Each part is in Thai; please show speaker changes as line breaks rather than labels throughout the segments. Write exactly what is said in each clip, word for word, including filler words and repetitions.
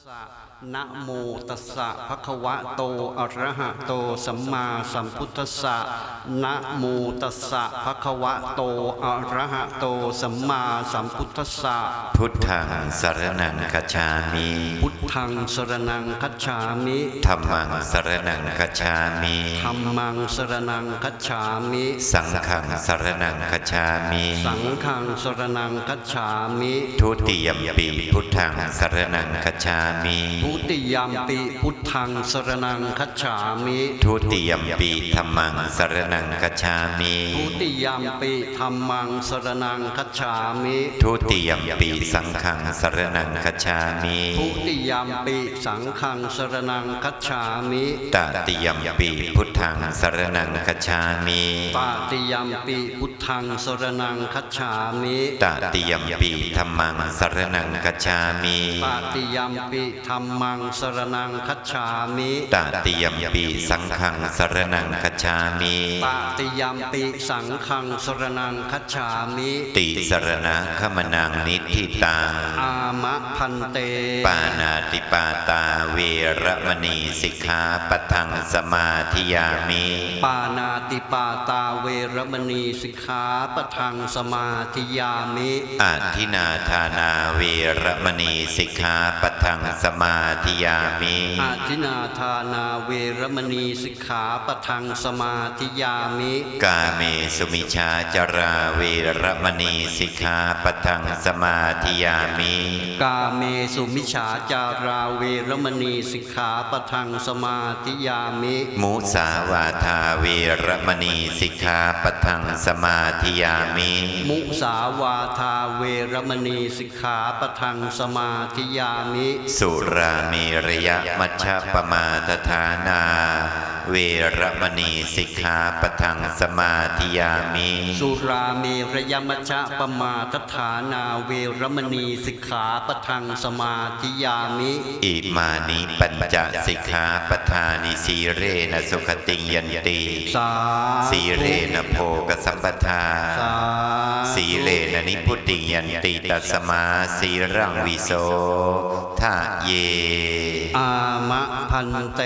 นะโมตัสสะภะคะวะโตอะระหะโตสัมมาสัมพุทธัสสะนะโมตัสสะภะคะวะโตอะระหะโตสัมมาสัมพุทธัสสะ
พุทธังสรณังคัจฉามิ
พุทธังสรณังคัจฉามิ
ธัมมังสรณังคัจฉามิ
ธัมมังสรณังคัจฉามิ
สังฆังสรณังคัจฉามิ
สังฆังสรณังคัจฉามิ
ทุติยัมปิพุทธังสรณังคัจฉามิ
ทุติยัมปิพุทธังสรณังคัจฉามิ
ทุติยัมปิธัมมังสรณังคัจฉามิ
ทุติยัมปิธัมมังสรณังคัจฉามิ
ทุติยัมปิสังฆังสรณังคัจฉามิ
ทุติยัมปิสังฆังสรณังคัจฉามิ
ตติยัมปิพุทธังสรณังคัจฉามิ
ตติยัมปิพุทธังสรณังคัจฉามิ
ตติยัมปิธัมมังสรณังคัจฉามิ
ตติยัมปิธัมมังสรณังคัจฉามิ
ตติยัมปิสังฆังสรณังคัจฉามิ
ตติยัมปิสังฆังสรณังคัจฉามิ
ติสรณะขมนังนิทิตัง
อามะพันเต
ปานาติปาตาเวระมณีสิกขาปะทังสมาธิยามิ
ปานาติปาตาเวระมณีสิกขาปะทังสมาธิยามิ
อาทินาทานาเวระมณีสิกขาปะทังสมาธิยามิ
อาทินาทานาเวรมณีสิกขาปะทังสมาธิยามิ
กาเมสุมิชาจาราเวรมณีสิกขาปะทังสมาธิยามิ
กาเมสุมิชาจาราเวรมณีสิกขาปะทังสมาธิยามิ
มุสาวาทาเวรมณีสิกขาปะทังสมาธิยามิ
มุสาวาทาเวรมณีสิกขาปะทังสมาธิยามิ
สุราเมรยมัชฌปมาทฐานาเวรมณีสิกขาปะทังสมาธิยามิ
สุราเมรยมัชฌปมาทฐานาเวรมณีสิกขาปะทังสมาธิยามิ
อิมานิปัญจสิกขาปทานิสีเรนะสุขติยันติสีเรนะโภคสัมปทาสีเรนะนิพุติยันติตัสมาสีรังวิโสทะเย
อามะพันเต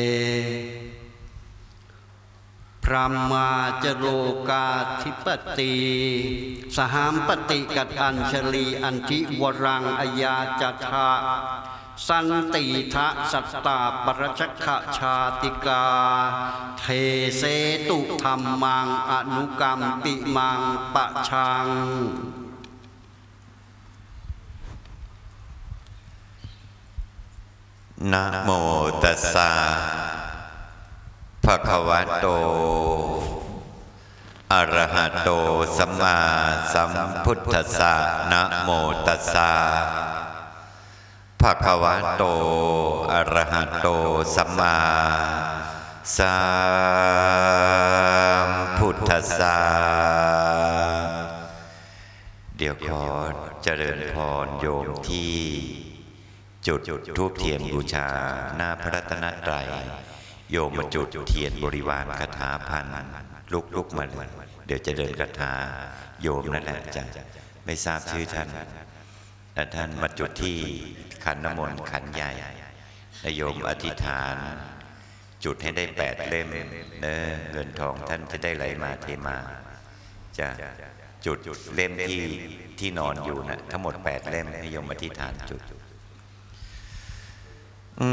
พรหมาจโลกาธิปติสหามปติกัตอัญชลีอันทิวรังอายาจัทะสันติทะสัตตาปรชคชาติกาเทเสตุธรรมังอนุกรรมปิมังปะชัง
นะโมตัสสะภะคะวะโตอะระหะโตสัมมาสัมพุทธัสสะนะโมตัสสะภะคะวะโตอะระหะโตสัมมาสัมพุทธัสสะเดี๋ยวขอเจริญพรโยมที่จุดธูปเทียนบูชาหน้าพระรัตนตรัยโยมมาจุดเทียนบริวารคาถาพันลุกลุกมาเลยเดี๋ยวจะเดินคาถาโยมนั่นแหละจะไม่ทราบชื่อท่านแต่ท่านมาจุดที่ขันน้ำมนต์ขันใหญ่โยมอธิษฐานจุดให้ได้แปดเล่มเนื้อเงินทองท่านจะได้ไหลมาเทมาจะจุดเล่มที่ที่นอนอยู่นะทั้งหมดแปดเล่มให้โยมอธิษฐานจุดอื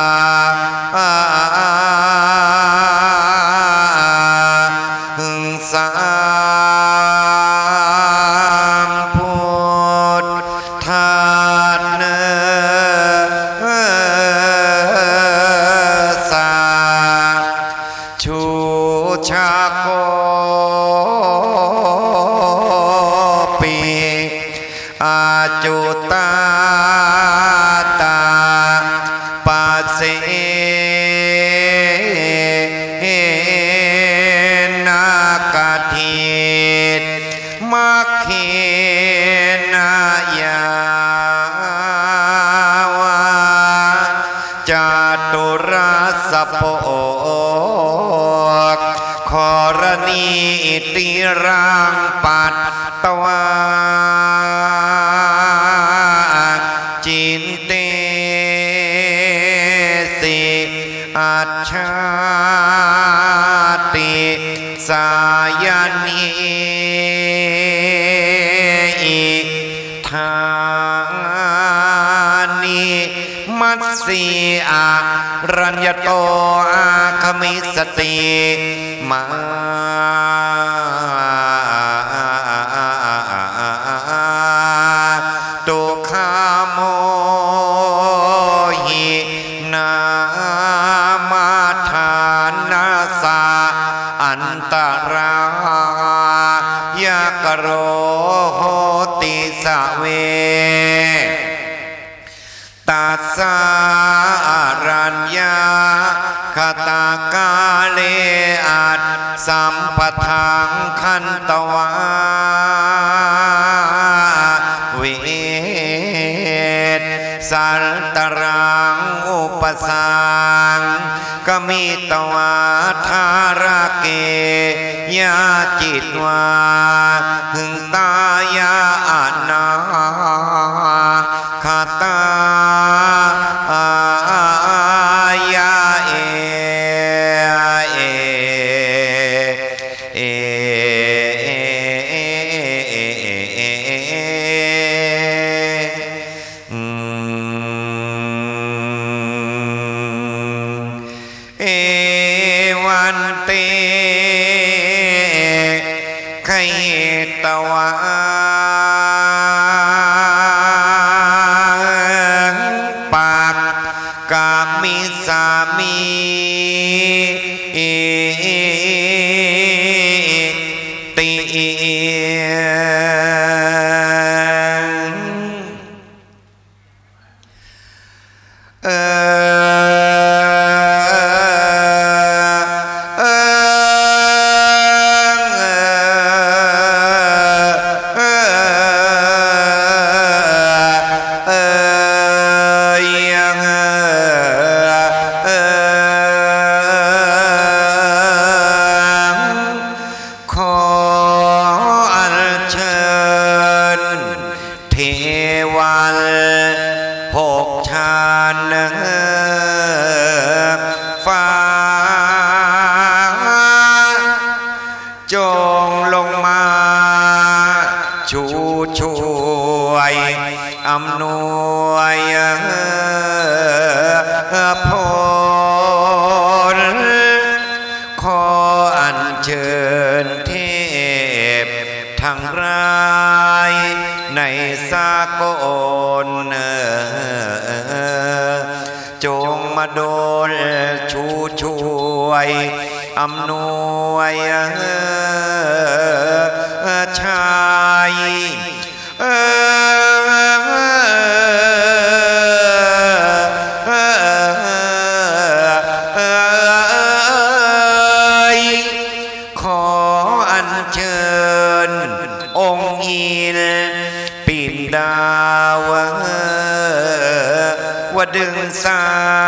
สสามพุทธาเนสาชูชาโกปีอาจุตาตาปัสเสนากทิตมัคเขนายาวาจตุรัสโปขรณีติรังปัตตวาจินเตสิอัจฉติสายนีอิทานิมัสสีอารัญญโตอาคมิสติมาตุคาโมหินามาทานาสาอันตรายกโรโหติสเวตัสสะรัญญาคตากาเลอัตสัมปทังคันตวาเวทสัลตรังอุปสังกมิตวาทาราเกยาจิตวาหึงตายาอานาคาตายาเอเอเอเอวันเตไขตวาปากกามิสามีติเอวันหกชาญฟ้าจงลงมาชูช่วยอำนวยผลขออัญเชิญเทพทั้งรายในสากลจงมาโดนชูช่วยอำนวยชายขออัญเชิญองค์อินปิ่นดาววดึงสา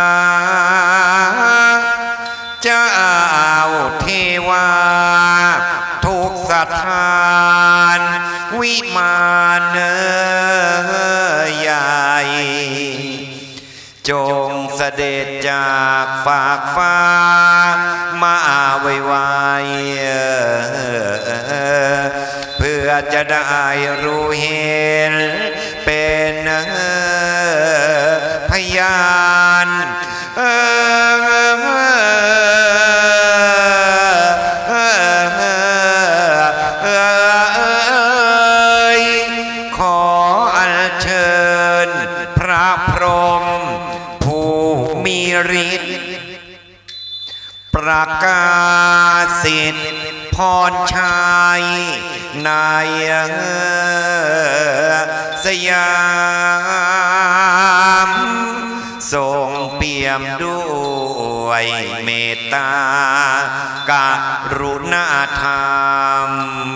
เจ้าเทวาทุกสถานวิมานใหญ่จงเสด็จจากฝากฟ้ามาไวๆเพื่อจะได้รู้เห็นเป็นพยานขพรชัยนายสยามทรงเปี่ยมด้วยเมตตากรุณาธรรม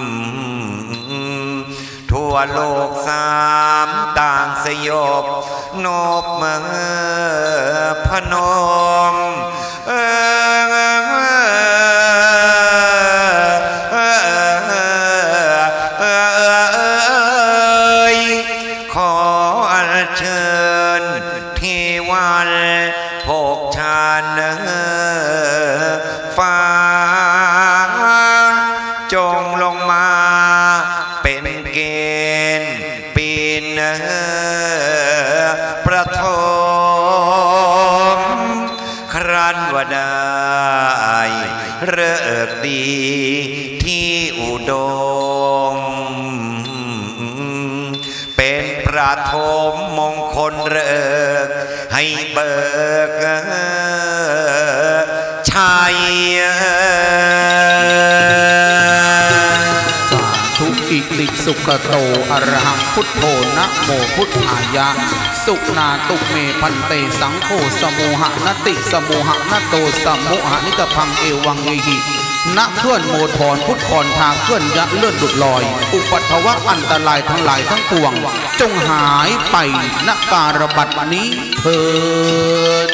ทั่วโลกสามต่างสยบนบเมือพนมเออขออัญเชิญเทวันโภคชาญฟ้าจงลงมาเป็นเกณฑ์ปีนประทมครั้นว่าได้เลิกดีที่อุดมเป็นประทมมงคลเลิกให้เบิกชัย
อิติสุขโตอรหังพุทโธนะโมพุทธายะสุนาตุเมพันเตสังโฆสมุหะนติสมุหะนโตสมุหะนิกพังเอวังเอหิณเคลื่อนโมทอนพุทธคอนทางเคลื่อนยะเลื่อนดุดลอยอุปัทวะอันตรายทั้งหลายทั้งปวงจงหายไปณการบัดนี้เถิด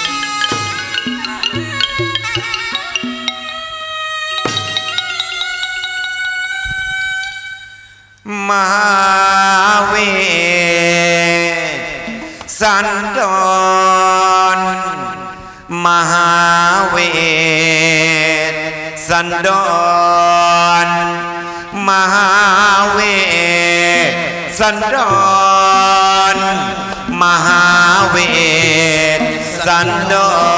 มหาเวสสันดรมหาเวสสันดรมหาเวสสันดรมหาเวสสันด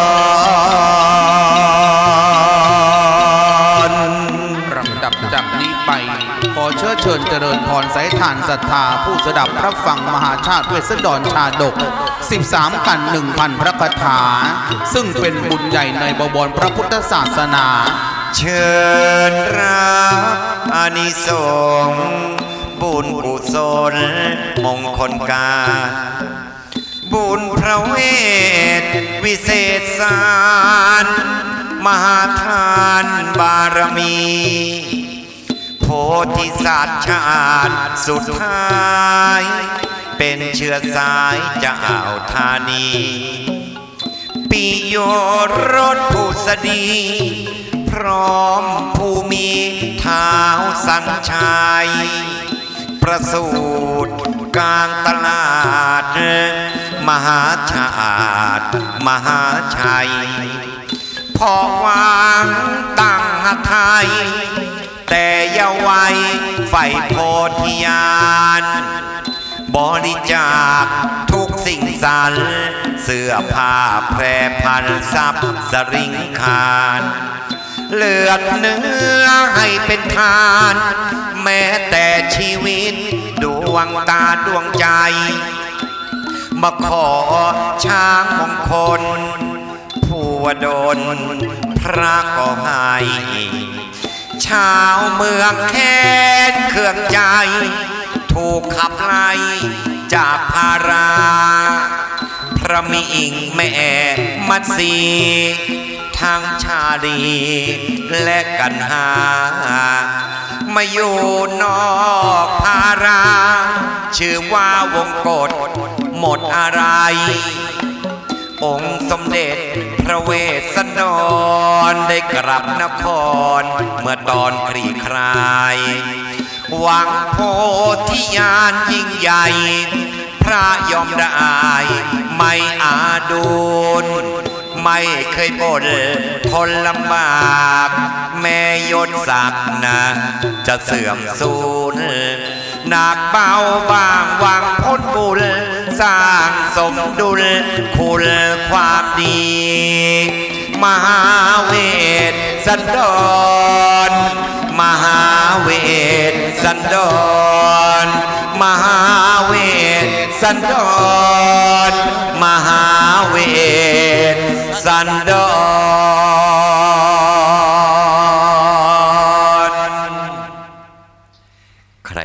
ร
ลำดับจากนี้ไปขอเชื้อเชิญเจริญพรสายทานศรัทธาผู้สดับรับฟังมหาชาติเวสสันดรชาดกสิบสามกันหนึ่งพันพระคาถาซึ่งเป็นบุญใหญ่ในบวรพระพุทธศาสนา
เชิญรับอานิสงส์บุญกุศลมงคลกาบุญพระเวทวิเศษสารมหาทานบารมีโพธิสัตว์ชาติสุดท้ายเป็นเชื้อสายจะอ่าวธานีปิโยรสผู้สดีพร้อมผู้มีเท้าสัญชัยประสูติกลางตลาดมหาชาติมหาชัยพอวางตั้งหทัยแต่เยาวัยไฟโพธิญาณบริจาคทุกสิ่งสรรเสื้อผ้าแพรพันทรัพย์สริงคารเลือดเนื้อให้เป็นทานแม้แต่ชีวิตดวงตาดวงใจมาขอช้างมงคลผู้วดลพระก็ให้ชาวเมืองแค้นเครื่องใจถูกขับไล่จากภาราพระมิอิงแม่มัตสีทั้งชาลีและกันหามาอยู่นอกภาราชื่อว่าวงกฏหมดอะไรองค์สมเด็จพระเวสสันดรได้กลับนครเมื่อตอนคลี่คลายหวังโพธิญาณยิ่งใหญ่พระยอมได้ไม่อาดูลไม่เคยบ่นทนลำบากแม่ยศศักดิ์นะจะเสื่อมสูญหนักเบาบางหวังพ้นบุญสร้างสมดุลคุณความดีมหาเวสสันดรมหาเวสสันดรมหาเวสสันดรมหาเวสสันดร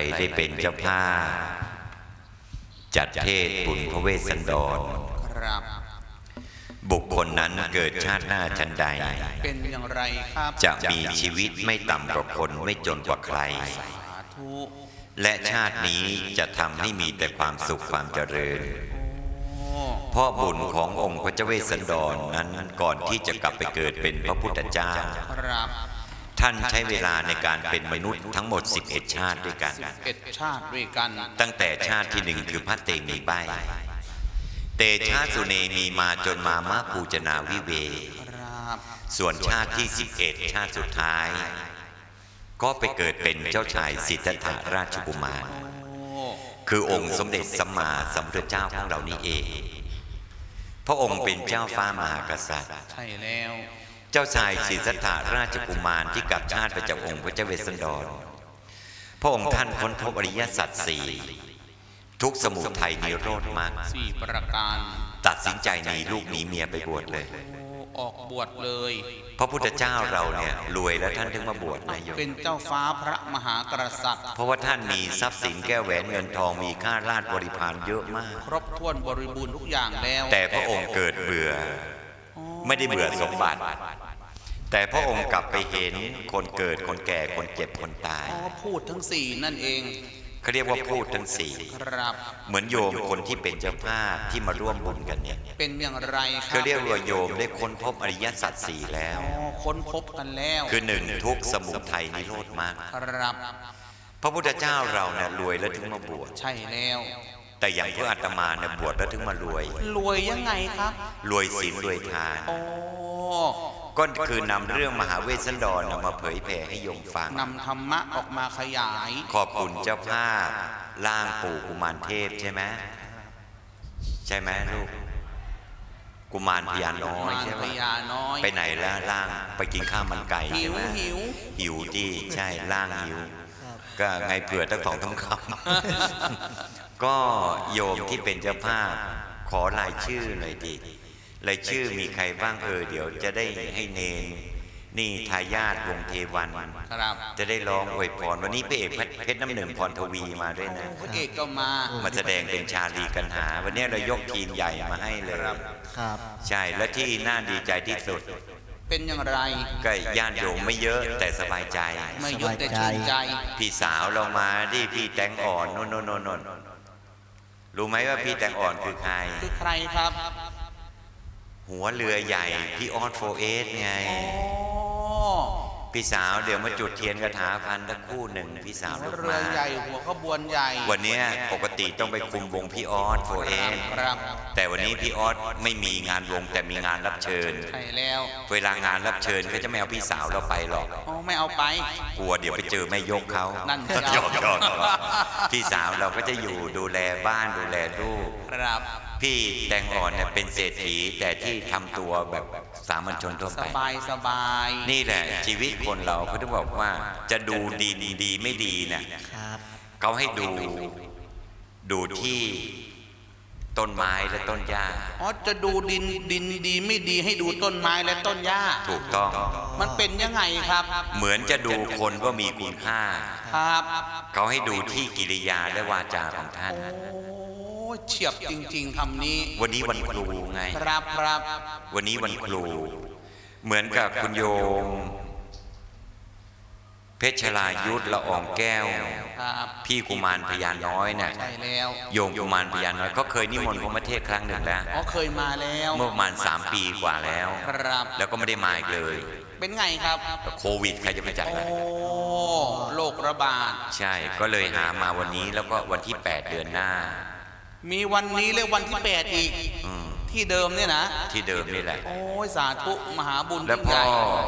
ได้เป็นเจ้าภาพจัดเทศบุญพระเวสสันดร
ครับ
บุคคลนั้นเกิดชาติหน้าชั้นใด
เป็นอย่างไรครับ
จะมีชีวิตไม่ต่ำกว่าคนไม่จนกว่าใครและชาตินี้จะทำให้มีแต่ความสุขความเจริญเพราะบุญขององค์พระเจ้าเวสสันดรนั้นก่อนที่จะกลับไปเกิดเป็นพระพุทธเจ้าท่านใช้เวลาในการเป็นมนุษย์ทั้งหมดสิบเอ็ดชาติด้วยกัน
สิบเอ็ดชาติด้วยกัน
ตั้งแต่ชาติที่หนึ่งคือพระเตมีใบเตชะสุเนมีมาจนมามะปูจนาวิเวส่วนชาติที่สิบเอ็ดชาติสุดท้ายก็ไปเกิดเป็นเจ้าชายสิทธัตถะราชกุมารคือองค์สมเด็จสัมมาสัมพุทธเจ้าของเรานี่เองพระองค์เป็นเจ้าฟ้ามหากษัตริย์
ใช่แล้ว
เจ้าชายสิทธัตถะราชกุมารที่กลับชาติไปจากองค์พระเจ้าเวสสันดรพระองค์ท่านค้นพบอริยสัจสี่ทุกสมุทัยนิโรธมรรค
สี่ประการ
ตัดสินใจหนีลูกหนีเมียไปบวชเลย
ออกบวชเลย
พระพุทธเจ้าเราเนี่ยรวยแล้วท่านถึงมาบวชนายโยม
เป็นเจ้าฟ้าพระมหากษัตริย์
เพราะว่าท่านมีทรัพย์สินแก้วแหวนเงินทองมีข้าราชบริพารเยอะมาก
ครบถ้วนบริบูรณ์ทุกอย่างแล้ว
แต่พระองค์เกิดเบื่อไม่ได้เบื่อสมบัติแต่พระองค์กลับไปเห็นคนเกิดคนแก่คนเจ็บคนตาย
พูดทั้งสี่นั่นเอง
เขาเรียกว่าพูดทั้งสี่เหมือนโยมคนที่เป็นเจ้าภาพที่มาร่วมบุญกันเนี่ย
เป็นอย่างไรครับ
เขาเรียกว่าโยมได้ค้นพบอริยสัจสี่แล้ว
ค้นพบกันแล้ว
คือหนึ่งทุกสมุทัยนิโรธมรรค
ครับ
พระพุทธเจ้าเราเนี่ยรวยแล้วถึงมาบวช
ใช่แล้ว
แต่อย่างพระอาตมาเนี่ยบวชแล้วถึงมารวย
รวยยังไงครับ
รวยศีลรวยทานก็คือนำเรื่องมหาเวสสันดรมาเผยแผ่ให้โยมฟัง
นำธรรมะออกมาขยาย
ขอบคุณเจ้าภาพร่างปู่กุมารเทพใช่ไหมใช่ไหมลูกกุมารพญาน้อยใช่ไหมไปไหนแล้วร่างไปกินข้าวมันไก่ใช่ไหม
หิว
หิวที่ใช่ร่างหิวก็ไงเผื่อตั้งสองทั้งคำก็โยมที่เป็นเจ้าภาพขอรายชื่อหน่อยดิรายชื่อมีใครบ้างเออเดี๋ยวจะได้ให้เนนนี่ทายาทวงเทวันจะได้ร้องอวยพรวันนี้พระเอกเพชรน้ำหนึ่งพรทวีมาด้วยนะ
พระเอกก็มา
มาแสดงเป็นชาลีกันหาวันนี้เรายกทีมใหญ่มาให้เลยครับใช่และที่น่าดีใจที่สุด
เป็นอย่างไร
ก็ญาติโยมไม่เยอะแต่สบายใจ
ไม่เยอะแต่ชื่นใจ
พี่สาวเรามาที่พี่แตงอ่อนโน่นโน่นโน่นรู้ไหมว่าพี่แตงอ่อนคือใคร
คือใครครับ
หัวเรือใหญ่พี่ออสโฟเอสไงพี่สาวเดี๋ยวมาจุดเทียนกระถาพันตะคู่หนึ่งพี่สาวลูกมา
เรือใหญ่หัวขบวนใหญ่
วันนี้ปกติต้องไปคุมวงพี่ออสโฟเอสแต่วันนี้พี่ออสไม่มีงานวงแต่มีงานรับเชิญ
ใช่แล้ว
เวลางานรับเชิญเขาจะไม่เอาพี่สาวเราไปหรอก
อ๋อไม่เอาไป
กลัวเดี๋ยวไปเจอแม่ยกเขา
นั่น
ยกยกพี่สาวเราก็จะอยู่ดูแลบ้านดูแลลูก
ครับ
พี่แตงอ่อนเนี่ยเป็นเศรษฐีแต่ที่ทำตัวแบบสามัญชนทั่วไป
สบายสบาย
นี่แหละชีวิตคนเราเขาต้องบอกว่าจะดูดีดีไม่ดีเนี่ยเขาให้ดูดูที่ต้นไม้และต้นหญ้า
อ๋อจะดูดินดินดีไม่ดีให้ดูต้นไม้และต้นหญ้า
ถูกต้อง
มันเป็นยังไงครับ
เหมือนจะดูคนว่ามีคุณค่า
ครับ
เขาให้ดูที่กิริยาและวาจาของท่าน
เฉียบจริงๆคำนี้
วันนี้วันครูไง
ครับครับ
วันนี้วันครูเหมือนกับคุณโยมเพชรลายุทธละอองแก้วพี่กุมารพญาน้อยเนี่ยโยมกุมารพญาน้อยก็เคยนิมนต์พระมาเทศครั้งหนึ่งแล้ว
อ๋อเคยมาแล้ว
เมื่อประมาณสามปีกว่าแล้ว
ครับ
แล้วก็ไม่ได้มาอีกเลย
เป็นไงครับ
โควิดใครจะไปจัดล่ะ
โอ้โรคระบาด
ใช่ก็เลยหามาวันนี้แล้วก็วันที่แปดเดือนหน้า
มีวันนี้และวันที่แปดอีกที่เดิมเนี่ยนะ
ที่เดิมนี่แหละ
โอ้ยสาธุมหาบุญ
แล้วพ่อ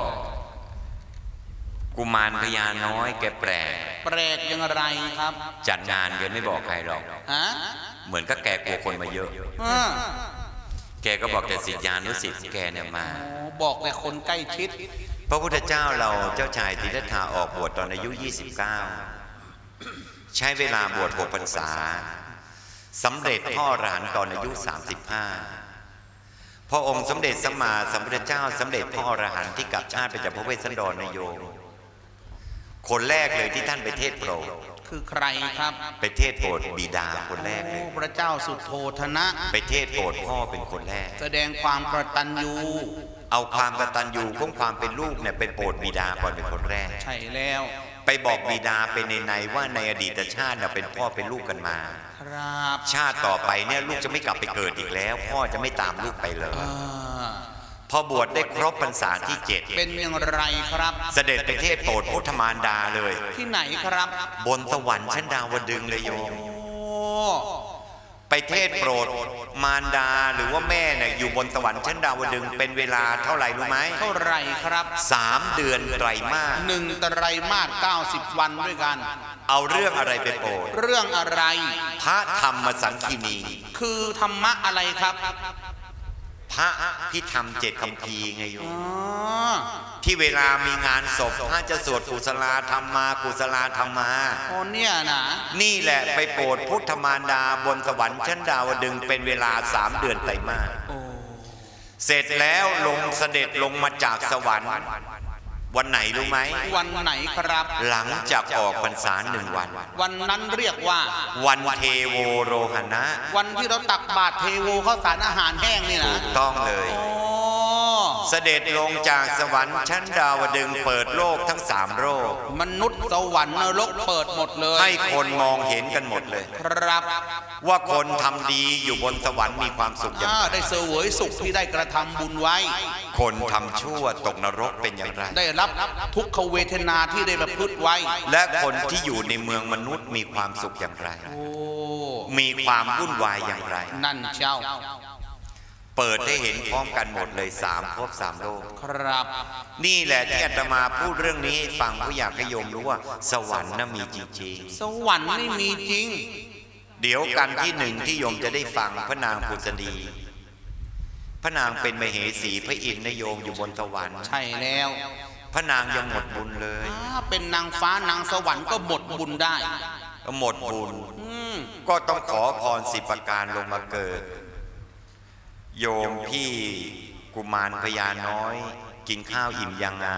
กุมารพญาน้อยแกแปลก
แปลกยังไรครับ
จัดงานแกไม่บอกใครหรอก
ฮะ
เหมือนก็แกกลัวคนมาเยอะแกก็บอกแต่ศิษยานุศิษย์แกเนี่ยมา
บอกแต่คนใกล้ชิด
พระพุทธเจ้าเราเจ้าชายสิทธัตถะออกบวชตอนอายุยี่สิบเก้าใช้เวลาบวชหกพรรษาสำเร็จพ่อรหันต์ตอนอายุสามสิบห้าพระองค์สมเด็จสัมมาสัมพุทธเจ้าสำเร็จพ่อรหันต์ที่กลับชาติไปจากพระเวสสันดรนโยมคนแรกเลยที่ท่านไปเทศโปรด
คือใครครับ
ไปเทศโปรดบิดาคนแรกเลย
พระเจ้าสุโธทนะ
ไปเทศโปรดพ่อเป็นคนแรก
แสดงความกตัญญู
เอาความกตัญญูของความเป็นลูกเนี่ยไปโปรดบิดาก่อนเป็นคนแรก
ใช่แล้ว
ไปบอกบิดาเป็นในในว่าในอดีตชาติเนี่ยเป็นพ่อเป็นลูกกันมา
ครับ
ชาติต่อไปเนี่ยลูกจะไม่กลับไปเกิดอีกแล้วพ่อจะไม่ตามลูกไปเลยพอบวชได้ครบพรรษาที่เจ็ด
เป็นอย่างไรครับ
เสด็จไปเทศโปรดพุทธมารดาเลย
ที่ไหนครับ
บนสวรรค์ชั้นดาวดึงเลยโยมไปเทศโปรดมารดาหรือว่าแม่เนี่ยอยู่บนสวรรค์ชั้นดาวดึงเป็นเวลาเท่าไหร่รู้ไหม
เท่าไรครับ
สามเดือนไตรมาส
หนึ่งไตรมาสเก้าสิบวันด้วยกัน
เอาเรื่องอะไรไปโปรด
เรื่องอะไร
พระธรรมสังคีนี
คือธรรมะอะไรครับ
พระพิธรรมเจ็ดคำพีไงโยมที่เวลามีงานศพพระจะสวดกุศลธรรมากุศลธรรมา
โอ้เนี่ยนะ
นี่แหละไปโปรดพุทธมารดาบนสวรรค์ชั้นดาวดึงเป็นเวลาสามเดือนไตรมาสเสร็จแล้วลงเสด็จลงมาจากสวรรค์วันไหนรู้ไหม
วันไหนครับ
หลังจากออกพรรษาหนึ่งวัน
วันนั้นเรียกว่า
วันเทโวโรหณะ
วันที่เราตักบาตรเทโวข้าวสารอาหารแห้งนี่นะ
ถูกต้องเลยเสด็จลงจากสวรรค์ชั้นดาวดึงเปิดโลกทั้งสามโลก
มนุษย์สวรรค์นรกเปิดหมดเลย
ให้คนมองเห็นกันหมดเลย
ครับ
ว่าคนทำดีอยู่บนสวรรค์มีความสุขอย่างไร
ได้เสวยสุขที่ได้กระทำบุญไว้
คนทำชั่วตกนรกเป็นอย่างไร
ได้รับทุกขเวทนาที่ได้ประพฤติไว้
และคนที่อยู่ในเมืองมนุษย์มีความสุขอย่างไรมีความวุ่นวายอย่างไร
นั่นเจ้า
เปิดได้เห็นพร้อมกันหมดเลยสามภพสามโลก
ครับ
นี่แหละที่อาตมาพูดเรื่องนี้ให้ฟังเพราะอยากให้โยมรู้ว่าสวรรค์น่ะมีจริง
ๆสวรรค์ไม่มีจริง
เดี๋ยวกันที่หนึ่งที่โยมจะได้ฟังพระนางผุษดีพระนางเป็นมเหสีพระอินทร์นโยมอยู่บนสวรรค์
ใช่แล้ว
พระนางยังหมดบุญเลย
เป็นนางฟ้านางสวรรค์ก็หมดบุญได้
ก็หมดบุญก็ต้องขอพรสิบประการลงมาเกิดโยมพี่กุมารพญาน้อยกินข้าวอิ่มยังอ่ะ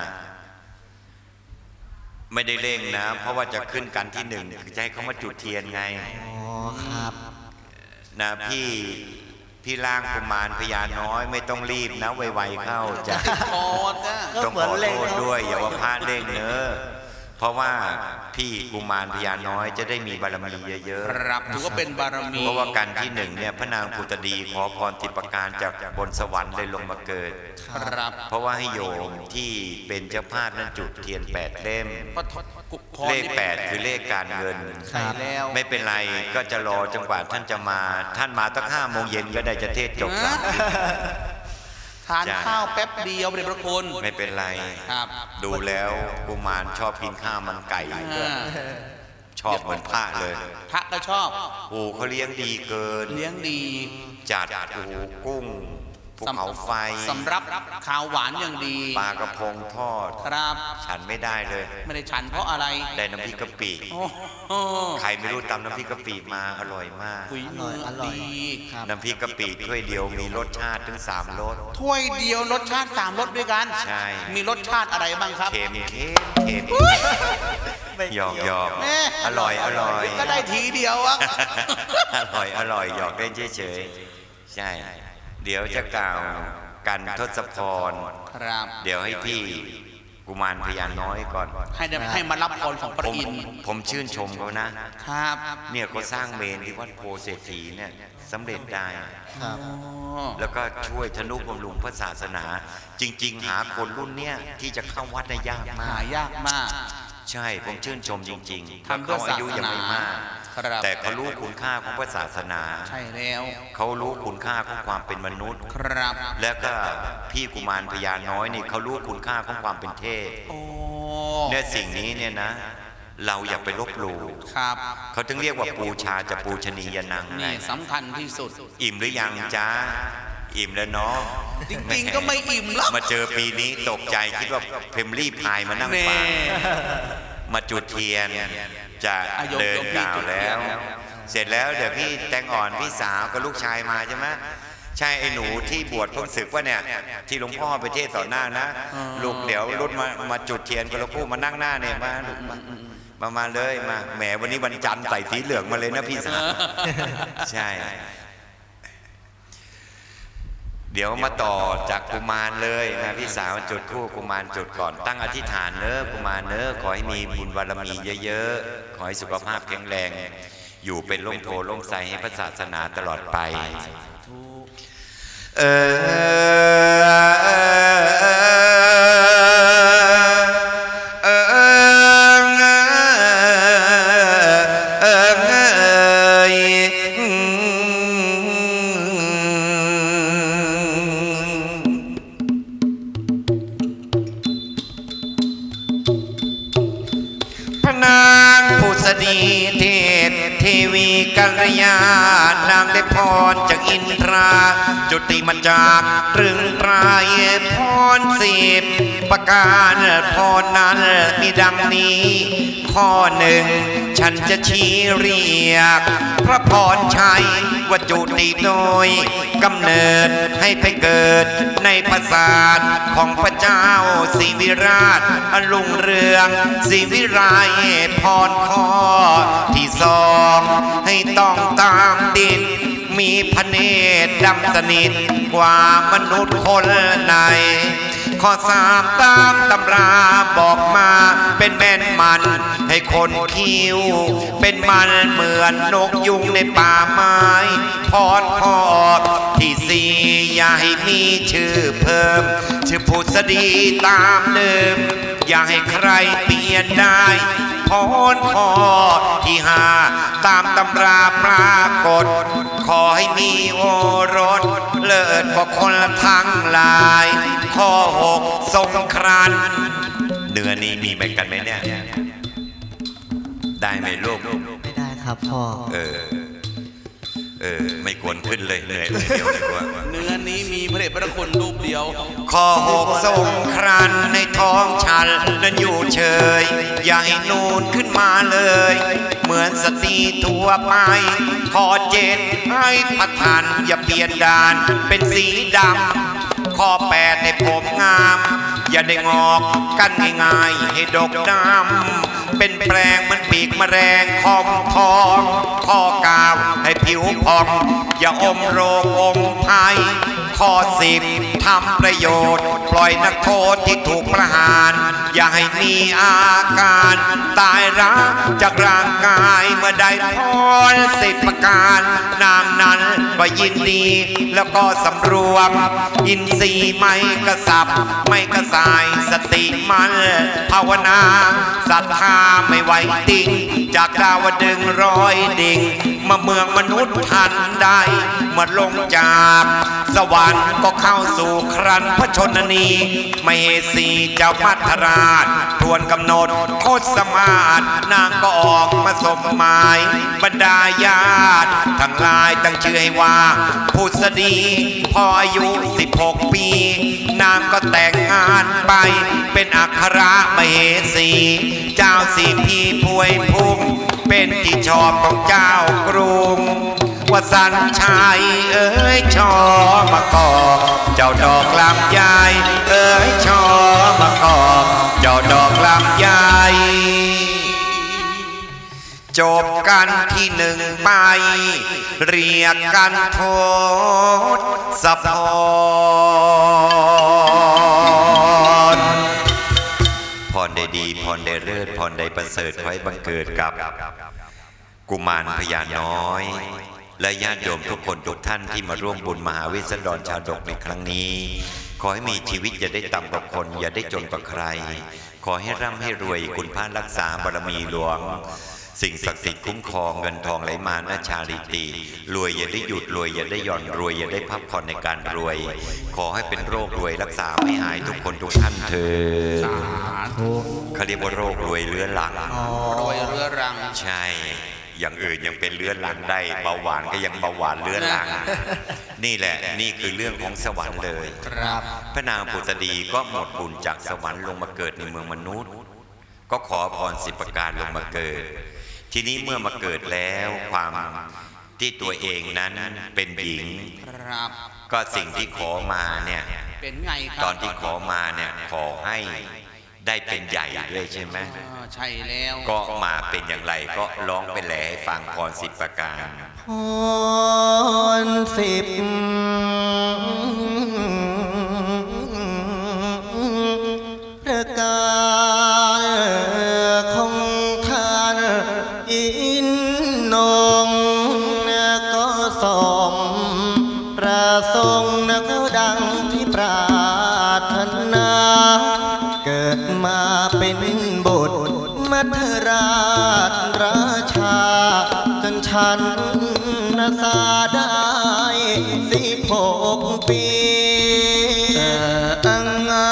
ไม่ได้เร่งนะเพราะว่าจะขึ้นกันที่หนึ่งจะให้เขามาจุดเทียนไง
อ๋อครับ
นะพี่พี่ล่างกุมารพญาน้อยไม่ต้องรีบนะไวๆเข้าจะต้องขอโทษด้วยอย่าว่าพลาดเร่งเนอะเพราะว่าพี่กุมารพญาน้อยจะได้มีบารมีเยอะ
ๆครับถือว่าเป็นบารมี
เพราะว่าการที่หนึ่งเนี่ยพระนางผุษดีขอพรสิบประการจากบนสวรรค์เลยลงมาเกิด
ครับ
เพราะว่าให้โยมที่เป็นเจ้าภาพนั้นจุดเทียนแปดเล่มเลขแปดคือเลขการเงินไม่เป็นไรก็จะรอจนกว่าท่านจะมาท่านมาตั้งห้าโมงเย็นก็ได้จะเทศจบสาม
ทานข้าวแป๊บเดียวเป็นพระคุณ
ไม่เป็นไรดูแล้วกุมารชอบกินข้าวมันไก่ชอบเหมือนพระเลย
พระก็ชอบ
โอ้เขาเลี้ยงดีเกิน
เลี้ยงดี
จัดโอ้กุ้งภูเขาไฟ
สำรับข้าวหวานอย่างดี
ปลากระพงทอด
ครับ
ฉันไม่ได้เลย
ไม่ได้ฉันเพราะอะไร
ได้น้ำพริกกะปิใครไม่รู้ตำน้ำพริกกะปิมาอร่อยมาก
อร่อยอร่อย
น้ำพริกกะปิถ้วยเดียวมีรสชาติถึงสามรส
ถ้วยเดียวรสชาติสามรสด้วยกัน
ใช่
มีรสชาติอะไรบ้างครับ
เค็มเค็มเค็มหยอกหยอกอร่อยอร่อย
ก็ได้ทีเดียวอะ
อร่อยอร่อยหยอกเล่นเฉยๆใช่เดี๋ยวจะกล่าวกันทศพรเดี๋ยวให้พี่กุมารพญาน้อยก่อน
ให้ให้มารับพรของพระอินทร์
ผมชื่นชมเขานะครับเนี่ยเขาสร้างเมนที่วัดโพเศรษฐีเนี่ยสำเร็จได้แล้วก็ช่วยทนุบำรุงพระศาสนาจริงๆหาคนรุ่นเนี้ยที่จะเข้าวัดได้ยากมาก
หายากมาก
ใช่ผมชื่นชมจริงๆเขาอายุยังไม่มากแต่เขารู้คุณค่าของพระศาสนา
ใช่แล้ว
เขารู้คุณค่าของความเป็นมนุษย์
ครับ
แล้วก็พี่กุมารพญาน้อยนี่เขารู้คุณค่าของความเป็นเทพเนี่ยสิ่งนี้เนี่ยนะเราอย่าไปลบหลู่
ครับ
เขาถึงเรียกว่าปูชาจะปูชนียนัง
นี่สำคัญที่สุด
อิ่มหรือยังจ้าอิ่มแล้วเนาะ
จริงๆก็ไม่อิ่มหรอก
มาเจอปีนี้ตกใจคิดว่าเพมลี่พายมานั่งฟังมาจุดเทียนจะเดินกล่าวแล้วเสร็จแล้วเดี๋ยวพี่แตงอ่อนพี่สาวกับลูกชายมาใช่ไหมใช่ไอ้หนูที่บวชเพิ่งศึกว่าเนี่ยที่หลวงพ่อไปเทศต่อหน้านะลูกเดี๋ยวรุดมามาจุดเทียนกันแล้วคู่มานั่งหน้าเนี่ยมามามาเลยมาแหมวันนี้วันจันทร์ใส่สีเหลืองมาเลยนะพี่สาวใช่เดี๋ยวมาต่อจากกุมารเลยนะพี่สาวจุดคู่กุมารจุดก่อนตั้งอธิษฐานเนอะกุมารเนอะขอให้มีบุญบารมีเยอะๆขอให้สุขภาพแข็งแรงอยู่เป็นร่มโพล่มไทรให้พระศาสนาตลอดไปเอกัลยานางได้พรจากอินทราจุติมาจากตรึงไตรพรสิบประการพรนั้นมีดังนี้ข้อหนึ่งฉันจะชี้เรียกพระพรชัยว่าจุติโดยกำเนิดให้ไปเกิดในปราสาทของพระเจ้าศรีวิราชอรุณเรืองศรีวิไลพรข้อที่สองให้ต้องตามดินมีพระเนตรดำสนิทกว่ามนุษย์คนไหนข้อสามตามตำราบอกมาเป็นแม่นมันให้คนคิ้วเป็นมันเหมือนนกยุงในป่าไม้พรข้อที่สี่อย่าให้มีชื่อเพิ่มชื่อผุดดีตามเดิมอย่าให้ใครเปลี่ยนได้พรข้อที่ห้าตามตำราปรากฏขอให้มีโอรสเลิศกว่าคนทั้งหลายข้อหกทรงครันเนื้อนี้มีแบ่งกันไหมเนี่ยได้ไหมลูก
ไม่ได้ครับพ่อ
เออเออไม่ควรขึ้นเลยเหนื่อยเลยเดียวเลยกว่า
เนื้อนี้มีพระเดชพระคุณรูปเดียว
ข้อหกทรงครันในท้องฉันนั้นอยู่เฉยอย่าให้นูนขึ้นมาเลยเหมือนสตรีทั่วไปข้อเจ็ดให้พระทันอย่าเปลี่ยนด่านเป็นสีดำข้อแปดให้ผมงามอย่าได้งอกกันง่ายๆให้ดกดำเป็นแปลงมันปีกแมลงคอมทองข้อเก้าให้ผิวผ่องอย่าอมโรคอมภัยข้อสิบทำประโยชน์ปล่อยนักโทษที่ถูกประหารอย่าให้มีอาการตายรักจากร่างกายเมื่อได้พรสิบประการนางนั้นก็ยินดีแล้วก็สำรวมอินทรีย์ไม่กระสับไม่กระสายสติมันภาวนาศรัทธาไม่ไหวติงจากดาวดึงร้อยดิ่งมาเมืองมนุษย์ทันได้เมื่อลงจากสวรรค์ก็เข้าสู่ครันพระชนนีมเหสีเจ้ามัทราชทวนกำหนดโคตสมาศนางก็ออกมาสมหมายบรรดาญาติทั้งหลายตั้งชื่อให้ว่าผุดดีพออายุสิบหกปีนางก็แต่งงานไปเป็นอัครมเหสีเจ้าสีพีพวยพุ่งเป็นที่ชอบของเจ้ากรุงว่าสันชัยเอ๋ยชอมากอกเจ้าดอกลำไยเอ๋ยชอมากอกเจ้าดอกลำไยจบกันที่หนึ่งไปเรียกกันโทษสะพรพรได้ดีพรได้เลิศพรได้ประเสริฐขอให้บังเกิดกับกุมารพญาน้อยและญาติโยมทุกคนทุกท่านที่มาร่วมบุญมหาวิสันดรชาดกในครั้งนี้ขอให้มีชีวิตอย่าได้ต่ำกว่าคนอย่าได้จนกว่าใครขอให้ร่ำให้รวยคุณพระรักษาบารมีหลวงสิ่งศักดิ์สิทธิ์คุ้มครองเงินทองไหลมานะชาลิตีรวยอย่าได้หยุดรวยอย่าได้หย่อนรวยอย่าได้พักผ่อนในการรวยขอให้เป็นโรครวยรักษาไม่หายทุกคนทุกท่านเถิดเขาเรียกว่าโรครวยเรื้อรัง
รวยเรื้อรัง
ใช่อย่างอื่นยังเป็นเรื้อรังได้เบาหวานก็ยังเบาหวานเรื้อรังนี่แหละนี่คือเรื่องของสวรรค์เลย
ครับ
พระนางผุดดีก็หมดบุญจากสวรรค์ลงมาเกิดในเมืองมนุษย์ก็ขอพรสิบประการลงมาเกิดทีนี้เมื่อมาเกิดแล้วความที่ตัวเองนั้นเป็นหญิง
ครับ
ก็สิ่งที่ขอมาเนี่ย
เป็นไงครับ
ตอนที่ขอมาเนี่ยขอให้ได้เป็นใหญ่ด้วยใช่ไหม
อ่าใช่แล้ว
ก็มาเป็นอย่างไรก็ร้องไปแหล่ให้ฟังพรสิบประการ
พรสิบประการของท่านอินนงก็สมประสงค์ก็ดังที่ปรารถนาเกิดมาเป็นบุตรมัทราชราชาจนฉันนาสาได้สิบหกปีอังอา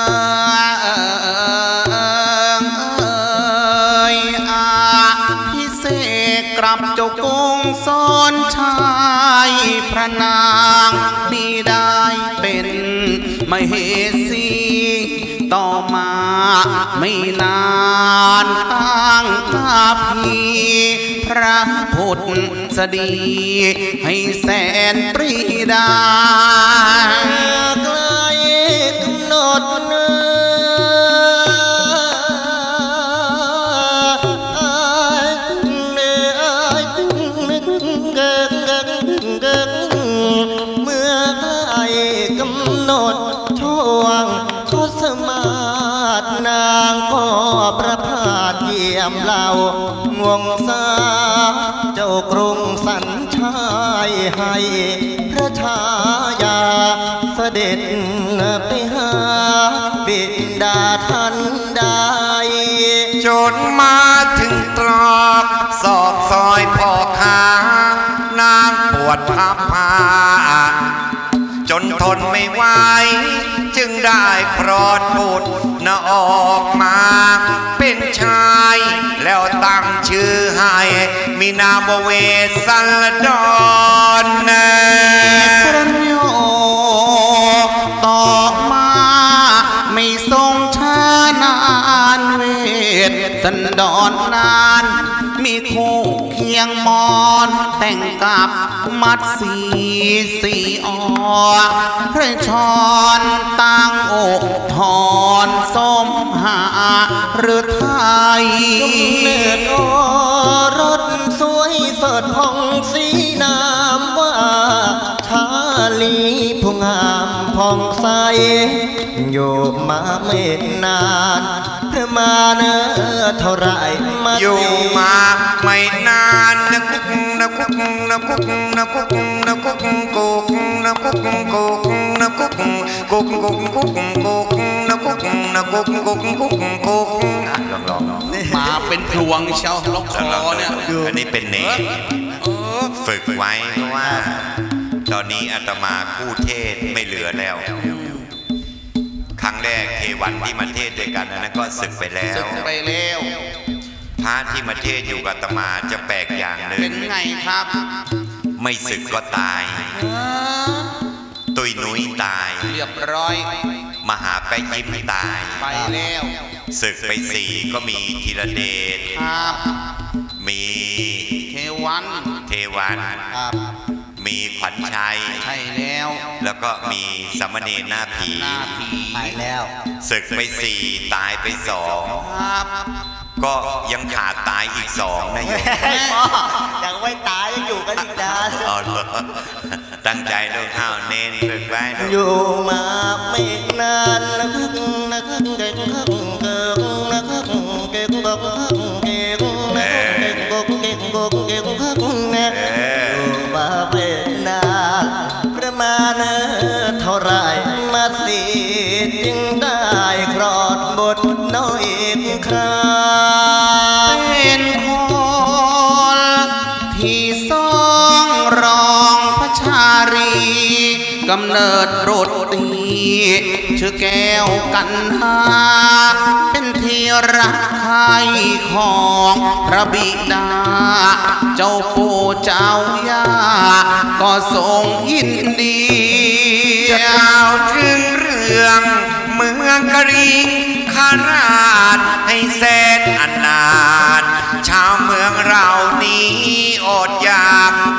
พิเศษกลับเจ้ากงสอนชายพระนางนี่ได้เป็นมเหสีต่อมาไม่นานตั้งตาพีพระพุทธดีให้แสนปรีดาใกล้กำหนดเมื่อใกล้กำหนดช่วงทศมาศนางก็ประพาสเยี่ยมเรางวงสาเจ้ากรุงสัญชัยให้พระชายาเสด็จไปหาบิดาท่านใด
จนมาถึงตรอกศอกซอยพ่อค้านางปวดพับผ้าจนทนไม่ไหวจึงได้คลอดบุตรนออกมาเป็นชายแล้วตั้งชื่อให้มีนามว่าเวสสันดร
พระโยต่อมาไม่ทรงช้านานเวสสันดรนานมีคู่เคียงมอนแต่งกับมัดสีสีออกพระชอนตั้งอกถอนสมหาหรือไทยเนื้อโอรสสวยสดผ่องสีนามว่าชาลีผู้งามผ่องใสอยู่มาไม่นานเพื่อมาเนื้อเท่าไรมา
อยู่มาไม่นานนะกุกนะกุกนะกุกนะกุกนะกุกกุกนะกุกกุกนะกุกกุกกุกกุกกุกนะกุกนะกุกกุกกุกกุกลองลอง
มาเป็นพลวงเชียวล็อกคอเนี่ย
อันนี้เป็นเนรฝึกไว้เพราะว่าตอนนี้อาตมาคู่เทศไม่เหลือแล้วครั้งแรกเทวันที่มาเทศด้วยกันนั้นก็ศึกไปแล้ว
ศึกไปแล้ว
พระที่มาเทศอยู่กับอาตมาจะแปลกอย่างหนึ่ง
เป็นไงครับ
ไม่ศึกก็ตายตุยนุ้ยตาย
เรียบร้อย
มหาไปยิ้มตาย
ไปแล้ว
ศึกไปสี่ก็มีธีรเดช
ครับ
มี
เทวัน
เทวัน
ครับ
มีขวัญชัย
ใช่แล้ว
แล้วก็มีสมณีหน้าผี
ไปแล้ว
ศึกไปสี่ตายไปสอง
ครับ
ก็ยังขาดตายอีกสองนะโยม
ยังไม่ตายยังอยู่กันอีกนาน
ตั้งใจลูกข้าวเน้นฝึกไว้
อยู่มาไม่นานนะคึกนะคึกเก่งคึกเก่งนะคึกเก่งบกเก่งนะเก่งบกเก่งบกเก่งคึกนะอยู่มาไม่นานประมาณเท่าไรมาสิจึงได้คลอดบทน้อยครา
เป็นคนที่สองรองพระชารีกำเนิดโรดตีชื่อแก้วกันหาเป็นที่รักใคร่ของพระบิดาเจ้าปู่เจ้าย่าก็ทรงยินดี
เจ้าถึงเรื่องเมืองกริงคาราชให้แสนอนาถชาวเมืองเรานี้อดอยาก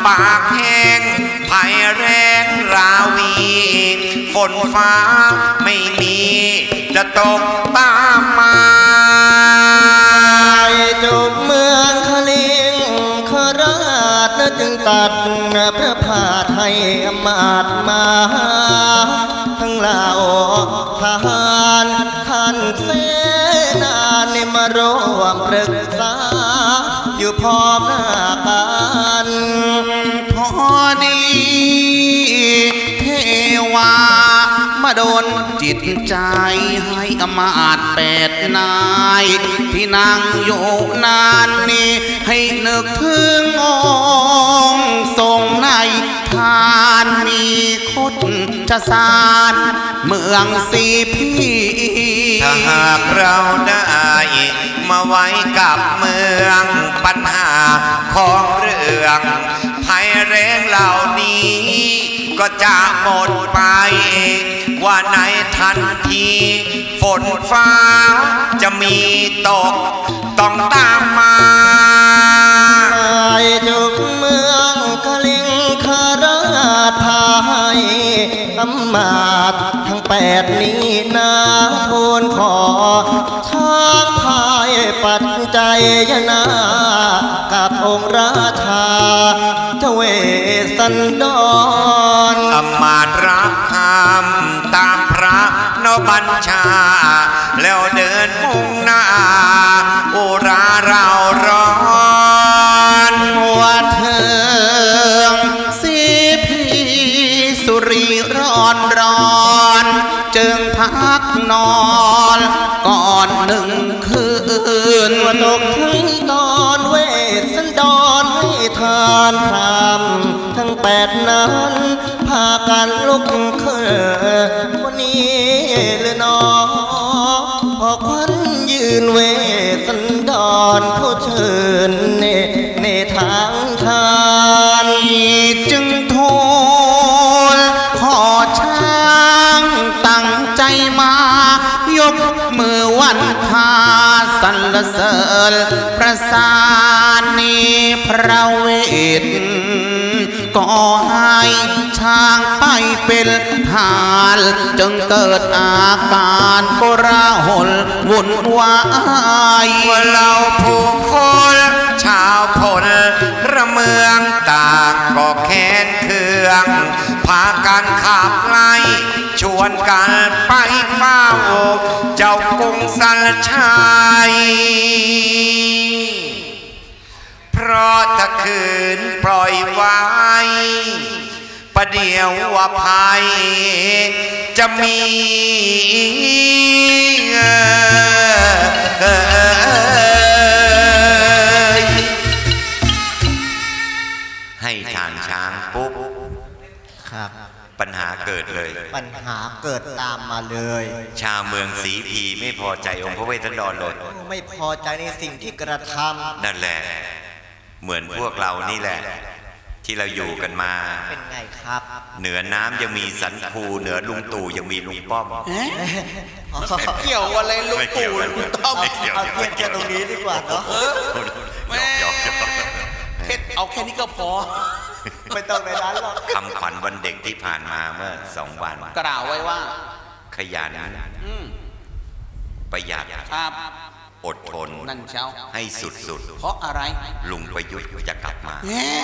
ปากแห้งภัยแรงราวีฝนฟ้าไม่มีจะตกตามมา
จุบเมืองคลิงคราชจึงตัดพระพาไทยอมาตมาทั้งเหล่าทหารท่านเสนานิมารวมปรึกษาอยู่พร้อมหน้ากัน
พอดีเทวามาโดนจิตใจให้อมาตแปดนายที่นั่งอยู่นานนี้ให้นึกถึงองค์ทรงในทานมีคดชสารเมืองสีพี่
ถ้าหากเราได้มาไว้กับเมืองปัญหาของเรื่องภัยแรงเหล่านี้ก็จะหมดไปว่าในทันทีฝนฟ้าจะมีตกต้องตามมา
ไปจุกเมืองคลิงคราชไทยอำมาตย์ทั้งแปดนี้นาทูลขอช้างพายปัจจัยยนากับองค์ราชาเจ้าเวสันดร
อำมาตย์รับคำตามพระนบัญชาแล้วเดินมุ่งหน้าอุราเราร้อน
หัวเถิงสีพีสุรีร้อนร้อนจึงพักนอนก่อนหนึ่งคืน
วันตกถึงตอนเวสันดรให้ทานพรำทั้งแปดนั้นพากันลุกขึ้นวันนี้หรือน้องพอควันยืนเวสันดรผู้เชิญเนในทางทาน
จึงทูลขอช้างตั้งใจมายกมือวันพาสรรเสริญประสานนีพระเวทก็ให้ช้างไปเป็นทานจึงเกิดอาการโกลาหลวุ่นวาย
ว่าเราผู้คนชาวพลระเมืองต่างก็แค้นเคืองพากันขับไล่ชวนกันไปเฝ้าเจ้ากรุงสันชัยเพราะถ้าคืนปล่อยไว้ประเดี๋ยวว่าภัยจะมีให้ทานช้างปุ๊บ
ครับ
ปัญหาเกิดเลย
ปัญหาเกิดตามมาเลย
ชาวเมืองศรีพีไม่พอใจองค์พระเวสสันดรเลย
ไม่พอใจในสิ่งที่กระทำ
นั่นแหละเหมือนพวกเรานี่แหละที่เราอยู่กันมา
เป็นไงครับ
เหนือน้ำยังมีสันคูเหนือลุงตู่ยังมีลุงป้อม
เกี่ยวอะไรลุงตู่ลุงป้อม
เอาเพียงแค่ตรงนี้ดีกว่าเนาะ
แม่เอาแค่นี้ก็พอ
ไม่ต้องในนั้นหรอก
คำขวัญวันเด็กที่ผ่านมาเมื่อสองวัน
กล่าวไว้ว่า
ขยันประหยัดอดทน
นั่นเช้า
ให้สุดๆ
เพราะอะไร
ลุงประยุทธ์จะกลับมา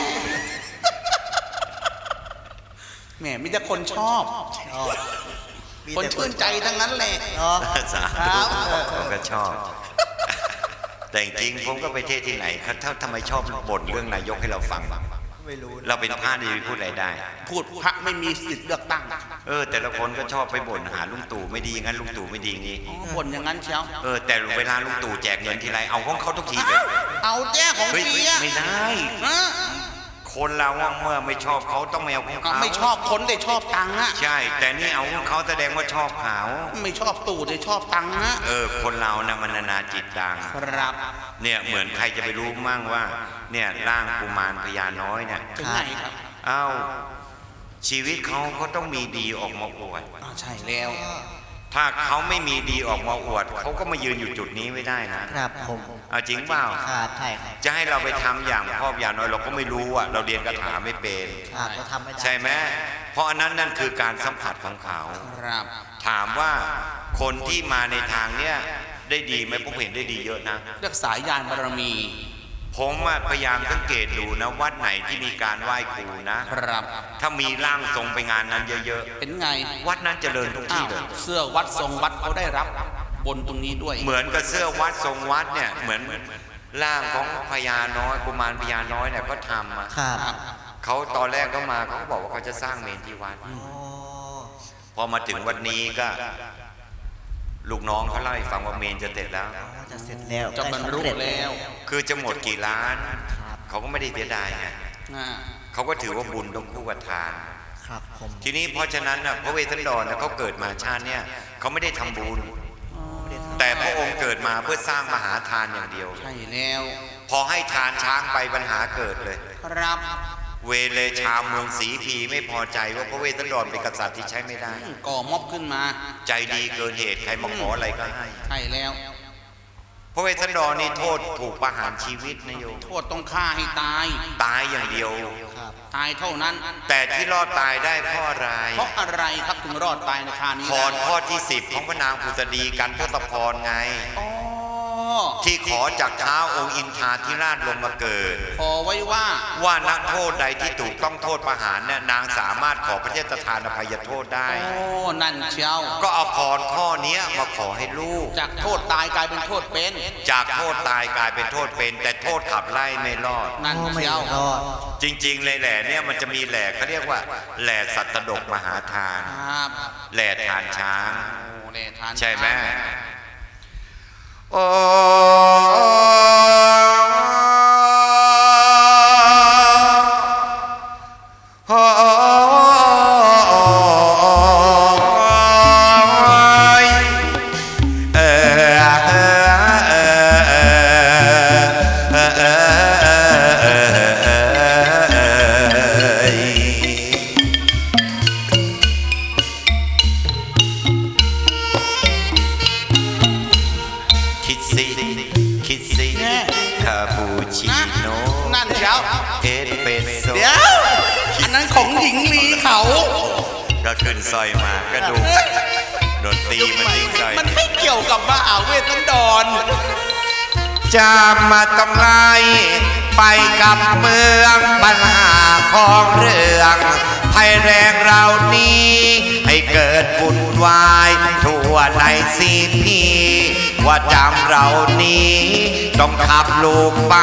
แหมมีแต่คนชอบคนชื่นใจทั้งนั้นแหละ
สาธุผมก็ชอบแต่จริงผมก็ไปเทศที่ไหนเขาทำไมชอบบ่นเรื่องนายกให้เราฟังเราเป็นพระดีพูดอะไรได้
พูดพระไม่มีสิทธิ์เลือกตั้ง
เออแต่ละคนก็ชอบไปบ่นหาลุงตู่ไม่ดีงั้นลุงตู่ไม่ดีงี้
บ่นอย่างนั้นเชียว
เออแต่เวลาลุงตู่แจกเงินทีไรเอาของเขาทุกทีเลย
เอาแจ้ของฟรี
ไม่ได้คนเราเมื่อไม่ชอบเขาต้องไม่เอาของเขา
ไม่ชอบคนได้ชอบตังค์อะ
ใช่แต่นี่เอาของเขาแสดงว่าชอบเขา
ไม่ชอบตู่ได้ชอบตังค์นะ
เออคนเรานะมันนานาจิตตัง
ครับ
เนี่ยเหมือนใครจะไปรู้มั่งว่าเนี่ยร่างกุมารพญาน้อยเนี่ย
เป็นไงครับ
อ้าวชีวิตเขาเขาต้องมีดีออกมาอวด
ใช่แล้ว
ถ้าเขาไม่มีดีออกมาอวดเขาก็มายืนอยู่จุดนี้ไม่ได้นะครับ
ผม
เอาจริงเปล่า
ครับใช่ครับ
จะให้เราไปทำอย่างพ่อพญาน้อยเราก็ไม่รู้อ่ะเราเรียนคาถาไม่เป็น
ก็ทำไม่ได้
ใช่ไหมเพราะอันนั้นนั่นคือการสัมผัสของเขา
ครับ
ถามว่าคนที่มาในทางเนี้ยได้ดีไหมผมเห็นได้ดีเยอะนะ
เรื่องสายญาณบารมี
ผมพยายามสังเกตดูนะวัดไหนที่มีการไหว้ครูนะครับถ้ามีร่างทรงไปงานนั้นเยอะ
ๆเป็นไง
วัดนั้นเจริญทุกที่เลย
เสื้อวัดทรงวัดเขาได้รับบนตรงนี้ด้วย
เหมือนกับเสื้อวัดทรงวัดเนี่ยเหมือนร่างของพญาน้อยกุมารพญาน้อยเนี่ยก็ทำมาเขาตอนแรกก็มาเขาบอกว่าเขาจะสร้างเมนที่วัดพอมาถึงวันนี้ก็ลูกน้องเขาเล่าให้ฟังว่าเมนจะเสร็จแล้ว
จะเสร็จแล้ว
จะบรรลุแล้ว
คือจะหมดกี่ล้านเขาก็ไม่ได้เสียดายไงเขาก็ถือว่าบุญต้องคู่กับทานทีนี้เพราะฉะนั้นน่ะพระเวสสันดรเขาเกิดมาชาติเนี่ยเขาไม่ได้ทำบุญแต่พระองค์เกิดมาเพื่อสร้างมหาทานอย่างเดียว
ใช่แล้ว
พอให้ทานช้างไปปัญหาเกิดเลย
ครับ
เวเลชาวเมืองศรีพีไม่พอใจว่าพระเวสสันดรเป็นกษัตริย์ที่ใช้ไม่ได้
ก่อม็อบขึ้นมา
ใจดีเกินเหตุใครมาขออะไรก็ให้
ใช่แล้ว
พระเวสสันดรนี่โทษถูกประหารชีวิตนะโยม
โทษต้องฆ่าให้ตาย
ตายอย่างเดียว
ตายเท่านั้น
แต่ที่รอดตายได้เพราะอะไร
เพราะอะไรครับถึงรอดตายในคราวนี้
พรข้อที่สิบของพระนางผุษดีกันทศพรไงที่ขอจากเท้าองค์อินทราธิราชลงมาเกิด
ขอไว้ว่า
ว่านักโทษใดที่ถูกต้องโทษประหารเนี่ยนางสามารถขอพระเจ้าทานอภัยโทษได้
โอ้นั่นเชียว
ก็เอาพรข้อนี้มาขอให้ลูก
จากโทษตายกลายเป็นโทษเป็น
จากโทษตายกลายเป็นโทษเป็นแต่โทษขับไล่ไม่รอด
นั่นเชียว
จริงๆเลยแหละเนี่ยมันจะมีแหล่เขาเรียกว่าแหล่สัตดกมหาทานแหล่ทานช้างใช่ไหมโอ้โอ้
ของหญิงลีเขา
ก็ขึ้นซอยมาก็ดูดนตรีมันยิ่งซอย
มันไม่เกี่ยวกับมหาเวสสันดร
จะมาต้องไล่ไปกับเมืองปัญหาของเรื่องภัยแรงเรานี้ให้เกิดบุญวายทั่วในสีพีว่าจำเรานี้ต้องขับลูกไป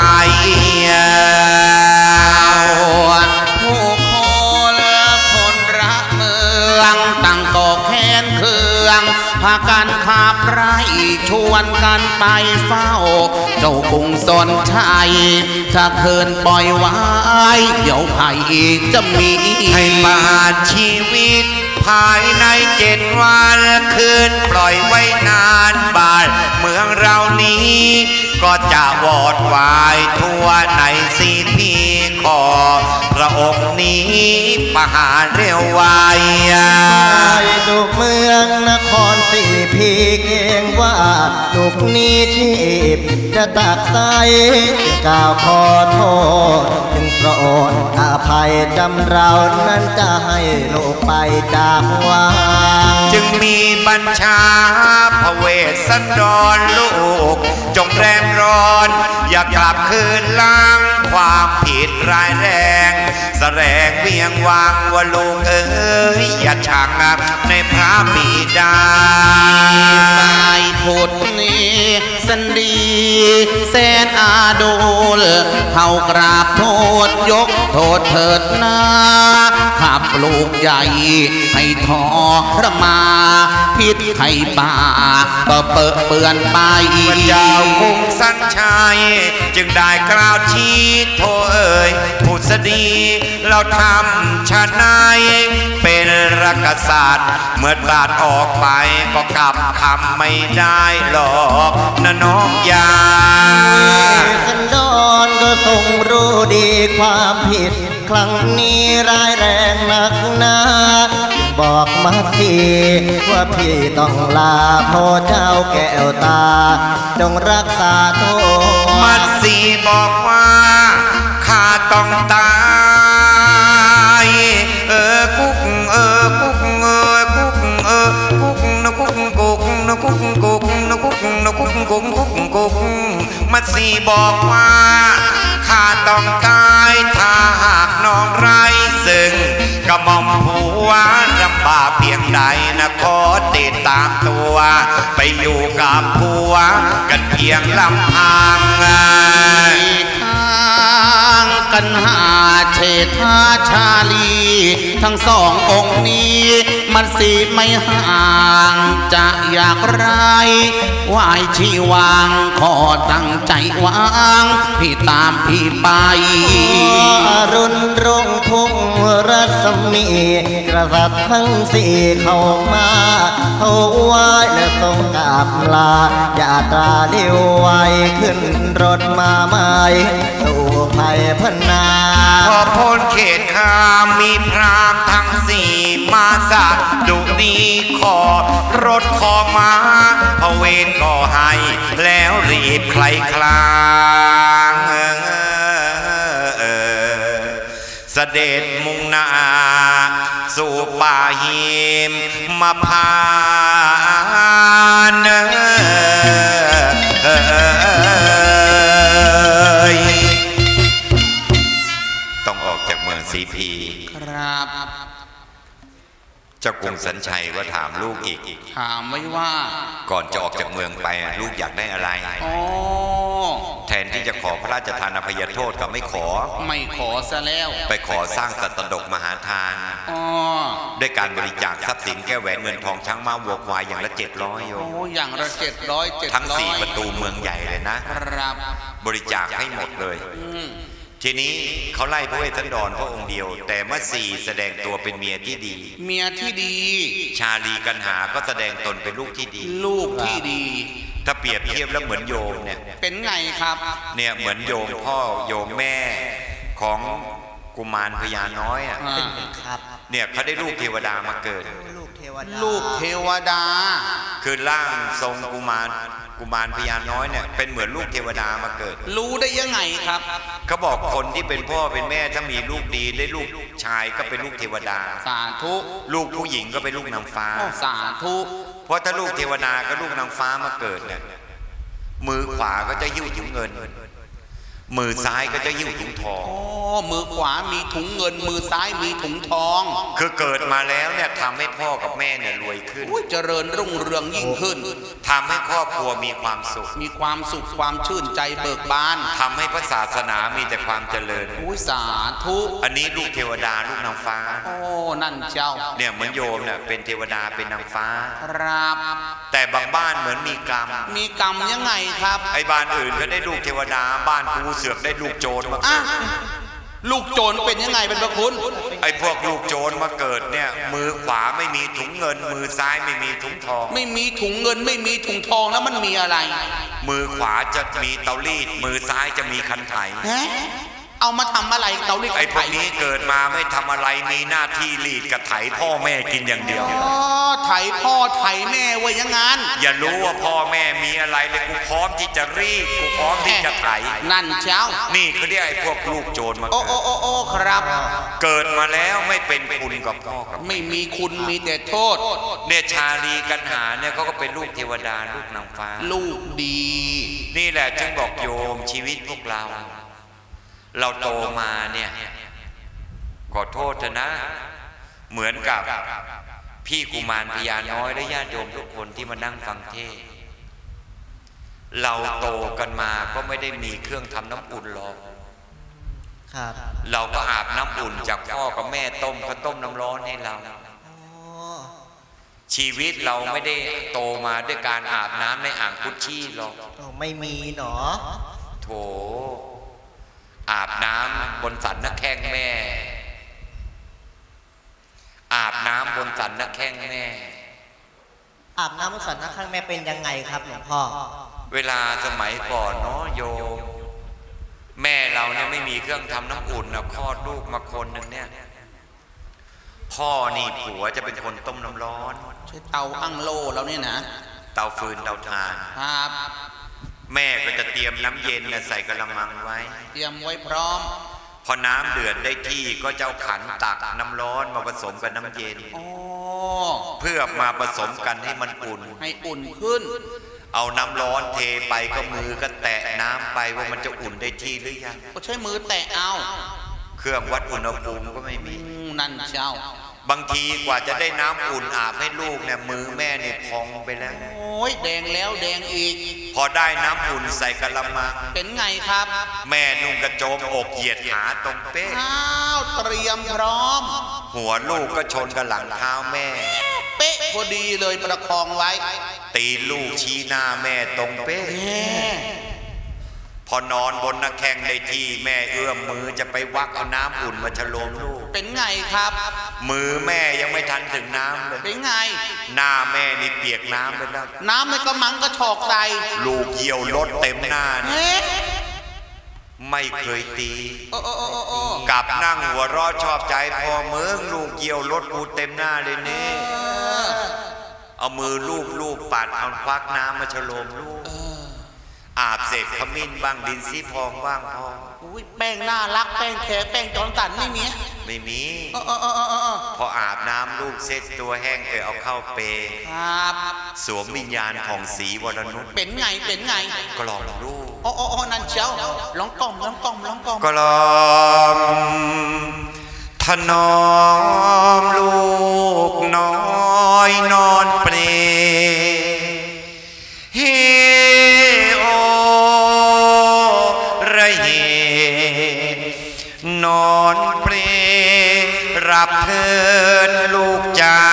ผู้คนพลรักเมืองตั้งก่อแค้นเคืองพากันขับไล่ชวนกันไปเฝ้าเจ้ากรุงสนชัยถ้าเคินปล่อยไว้เดี๋ยวภัยจะมี
ให้มาชีวิตภายในเจ็ดวันคืนปล่อยไว้นานบ้านเมืองเรานี้ก็จะวอดวายทั่วในสีพีขอพระองค์นี้ประหารเร็วไว
ไปทุกเมืองนครสีพีเกรงว่าทุกนี้ชีพจะตักใสกล่าวขอโทษถึงพระองค์อภัยจำเรานั้นจะให้ลูกไปจากวัง
จึงมีบัญชาพระเวสสันดรลูกจงแรงร้อนอย่ากลับคืนล้างความผิดร้ายแรงแสดงเวียงวังว่าลูกเอ๋ยอย่าชังในพระบิดา
สายพุทธนี้สันดีแสนอาโดลเขากราบโทษยกโทษเถิดนาขับลูกใหญ่ให้ทรมาพิษไข่ป่าก็เปิดเปือนไป
พระเจ้ากรุงสันชัยจึงได้กล่าวชี้โทเอ่ยผุษดีเราทำชะนายเป็นรักษัตริย์เมื่อตัดออกไปก็กลับคำไม่ได้หรอกนะน้องยา
สันดรก็ทรงรู้ดีความผิดครั้งนี้ร้ายแรงหนักหนาบอกมาสิว่าพี่ต้องลาพ่อเจ้าแก้วตาจงรักษาตัว
มัดสีบอกว่าข้าต้องตายเออกุ๊กเออกุ๊กเออกุ๊กเออกุ๊กนกุ๊กกุ๊กนกุ๊กกุ๊กนกุ๊กนกุ๊กกุ๊กกุ๊กกุ๊กมัดสีบอกว่าข้าต้องตายถ้าหากน้องไร้ซึ่งกระหม่อมผัวลำบากเพียงใดนะขอติดตามตัวไปอยู่กับผัวกันเพียงลำพัง
กันหาเฉดหาชาลีทั้งสององค์นี้มันสีไม่ห่างจะอยากไรวายชีวางขอตั้งใจวางพี่ตามพี่ไป
รุนรงทุ่งรัศมีกระสับทั้งสี่เข้ามาเขาไหว้และทรงกราบลาอย่าตาเลี้ยวไวขึ้นรถมาใหม่สู่ภัยพนา
พอพ้นเขตคามมีพรามทั้งสี่มาสักดุดีขอรถขอมาพระเวรก็ให้แล้วรีบใครคลางเสด็จมุ่งหน้าสู่ป่าหิมมาพานต้องออกจากเมืองสีพี
ครับ
เจ้ากรุงสัญชัยก็ถามลูกอีก
ถามไว้ว่า
ก่อนจะออกจากเมืองไปลูกอยากได้อะไรแทนที่จะขอพระราชทานอภัยโทษก็ไม่ขอ
ไม่ขอซะแล้ว
ไปขอสร้างสัตดกมหาทานด้วยการบริจาคทรัพย์สินแก้วแหวนเงินทองช้างม้าวัวควายอย่างละเจ็ดร้อยโย
โอ้อย่างละเจ็ดร้อยเจ็ดร้อย
ทั้งสี่ประตูเมืองใหญ่เลยนะครับบริจาคให้หมดเลยทีนี้เขาไล่พระเวสสันดรพระองค์เดียวแต่เมื่อสี่แสดงตัวเป็นเมียที่ดี
เมียที่ดี
ชาลีกันหาก็แสดงตนเป็นลูกที่ดี
ลูกที่ดี
ถ้าเปรียบเทียบแล้วเหมือนโยมเนี่ย
เป็นไงครับ
เนี่ยเหมือนโยมพ่อโยมแม่ของกุมารพญาน้อยอ่ะเนี่ยเขาได้ลูกเทวดามาเกิด
ลูกเทวดา
คือร่างทรงกุมารกุมารพญาน้อยเนี่ยเป็นเหมือนลูกเทวดามาเกิด
รู้ได้ยังไงครับ
เขาบอกคนที่เป็นพ่อเป็นแม่ถ้ามีลูกดีได้ลูกชายก็เป็นลูกเทวดา
สาธุ
ลูกผู้หญิงก็เป็นลูกนางฟ้า
สาธุ
เพราะถ้าลูกเทวดากับลูกนางฟ้ามาเกิดเนี่ยมือขวาก็จะหิ้วถุงเงินมือซ้ายก็จะหิ้วถุงทอง
อ๋อมือขวามีถุงเงินมือซ้ายมีถุงทอง
คือเกิดมาแล้วเนี่ยทำให้พ่อกับแม่เนี่ยรวยขึ้น
เจริญรุ่งเรืองยิ่งขึ้น
ทำให้ครอบครัวมีความสุข
มีความสุขความชื่นใจเบิกบาน
ทำให้พระศาสนามีแต่ความเจริญ
อุ้ยสาธุ
อันนี้ลูกเทวดาลูกนางฟ้า
โอ้นั่นเจ้า
เนี่ยเหมือนโยมเนี่ยเป็นเทวดาเป็นนางฟ้า
ครับ
แต่บางบ้านเหมือนมีกรรม
มีกรรมยังไงครับ
ไอ้บ้านอื่นก็ได้ลูกเทวดาบ้านกูเสือกได้ลูกโจรมาเกิด
ลูกโจรเป็นยังไงเป็นพระคุณ
ไอ้พวกลูกโจรมาเกิดเนี่ยมือขวาไม่มีถุงเงินมือซ้ายไม่มีถุงทอง
ไม่มีถุงเงินไม่มีถุงทองแล้วมันมีอะไร
มือขวาจะมีเตารีดมือซ้ายจะมีคันไถ
เอามาทำอะไรเตารีด
ไอ้พวกนี้เกิดมาไม่ทำอะไรมีหน้าที่รีดกับไถพ่อแม่กินอย่างเดียว
อ๋อไถพ่อไถแม่ไว้ยังงั้น
อย่ารู้ว่าพ่อแม่มีอะไรเลยกูพร้อมที่จะรีดกูพร้อมที่จะไถ
นั่นเช้า
นี่เขาเรียกไอ้พวกลูกโจรมาเกิด
โอ้โอ้โอ้โอ้ครับ
เกิดมาแล้วไม่เป็นคุณกับพ่อกับ
ไม่มีคุณมีแต่โทษ
เนี่ยชาลีกันหาเนี่ยเขาก็เป็นลูกเทวดาลูกนางฟ้า
ลูกดี
นี่แหละจึงบอกโยมชีวิตพวกเราเราโตมาเนี่ยขอโทษเถอะนะเหมือนกับพี่กุมารพญาน้อยและญาติโยมทุกคนที่มานั่งฟังเทศน์เราโตกันมาก็ไม่ได้มีเครื่องทำน้ำอุ่นหรอกเราก็อาบน้ำอุ่นจากพ่อกับแม่ต้มเขาต้มน้ำร้อนให้เราชีวิตเราไม่ได้โตมาด้วยการอาบน้ำในอ่างกุชชี่หรอก
ไม่มีหนอ
โถอาบน้ำบนสันนักแข้งแม่อาบน้ำบนสันนักแข้งแม่
อาบน้ำบนสันนักแข้งแม่เป็นยังไงครับหลวงพ่อ
เวลาสมัยก่อนเนาะโยมแม่เราเนี่ยไม่มีเครื่องทำน้ำอุ่นนะคลอดลูกมาคนหนึ่งเนี่ยพพ่อนี่ผัวจะเป็นคนต้มน้ำร้อน
ใช้เตาอั้งโล่แล้วเนี่ยนะ
เตาฟืนเตาถ่าน
ครับ
แม่ก็จะเตรียมน้ำเย็นใส่กระมังไว้
เตรียมไว้พร้อม
พอน้ำเดือดได้ที่ก็จะเอาขันตักน้ำร้อนมาผสมกับน้ำเย็นเพื่อมาผสมกันให้มันอุ่น
ให้อุ่นขึ้น
เอาน้ำร้อนเทไปก็มือก็แตะน้ำไปว่ามันจะอุ่นได้ที่หรือยัง
ก็ใช้มือแตะเอา
เครื่องวัดอุณหภูมิก็ไม่มี
นั่นเจ้า
บางทีกว่าจะได้น้ำอุ่นอาบให้ลูกเนี่ยมือแม่เนี่ยพองไปแล้ว
โอ้ยแดงแล้วแดงอีก
พอได้น้ำอุ่นใส่กะละมัง
เป็นไงครับ
แม่นุ่งกระโจมอกเหยียดขาตรงเป๊ะ
อ้าวเตรียมพร้อม
หัวลูกก็ชนกับหลังเท้าแม่
เป๊ะพอดีเลยประคองไว้
ตีลูกชี้หน้าแม่ตรงเป๊ะพอนอนบนหน้าแข้งได้ที่แม่เอื้อมมือจะไปวักเอาน้ำอุ่นมาฉโลมลูก
เป็นไงครับ
มือแม่ยังไม่ทันถึงน้ำเลย
เป็นไง
หน้าแม่นี่เปียกน้ำไปแล้ว
น้ำในกระมังก็ฉอกใส่
ลูกเยี่ยวรถเต็มหน้าไม่เคยตีกลับนั่งหัวเราะชอบใจพอเมืองลูกเยี่ยวรถกูเต็มหน้าเลยเนี่ยเอามือลูบลูบปัดเอาควักน้ำมาฉโลมลูกอาบเสร็จขมิ้นบ้างดินซีพองบ้างพอ
อุ้ยแป้งน่ารักแป้งแขแป้งจอนตันไม่มี
ไม่มีพออาบน้ำลูกเสร็จตัวแห้งไปเอาเข้าเป
ครับ
สวมวิญญาณของศรีวรนุช
เป็นไงเป็นไง
กล่อมลูก
อ๋ออ๋อนั่นเชียวร้องกล่อมร้องกล่อมร้องกล่อม
กล่อมถนอมลูกน้อยนอนเปรเฮโอระเฮนอนเปรรับเถิดลูกจ๋า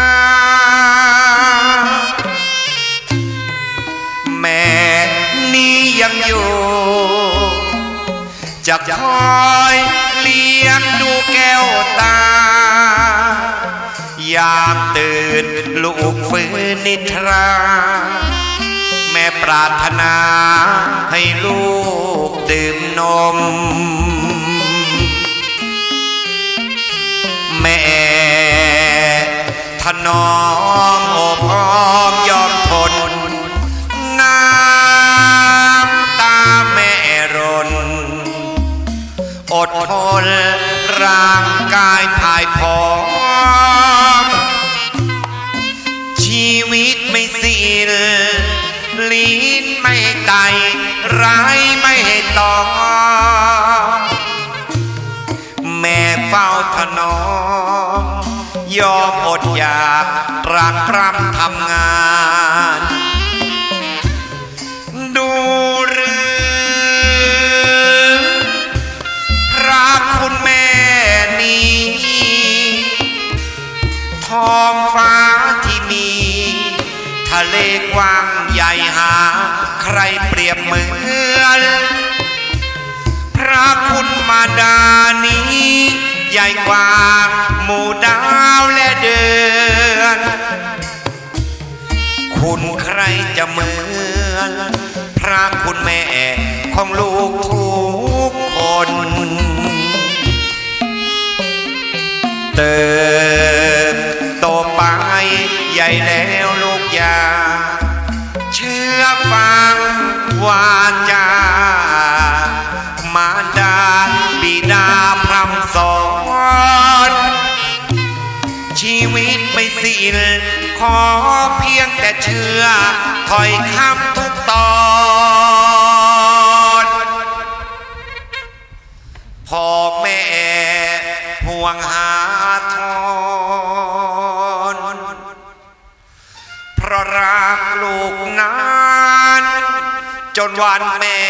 แม่นี้ยังอยู่จะคอยเลี้ยงดูแก้วตายามตื่นลูกฟื้นนิทราแม่ปรารถนาให้ลูกดื่มนมแม่ถนอมอบอ้อมยอมทนน้ำตาแม่รนอดทนร่างกายพ่ายผอมชีวิตไม่สิ้นลิ้นไม่ไตร้ายไม่ต่อแม่เฝ้าถนอมยอมอดอยากรักพร่ำทำงานดูหรือรักคุณแม่นี้ท้องฟ้าที่มีทะเลกว้างใหญ่หาใครเปรียบเหมือนพระคุณมารดานี้ใหญ่กว่าหมู่ดาวและเดือนคุณใครจะเหมือนพระคุณแม่ของลูกทุกคนเติบโตไปใหญ่แล้วลูกยาเชื่อฟังวาจามารดาบิดาพร่ำสอนชีวิตไม่สิ้นขอเพียงแต่เชื่อถ้อยคำทุกตอนพ่อแม่ห่วงหาทอนเพราะรักลูกนั้นจนวันแม่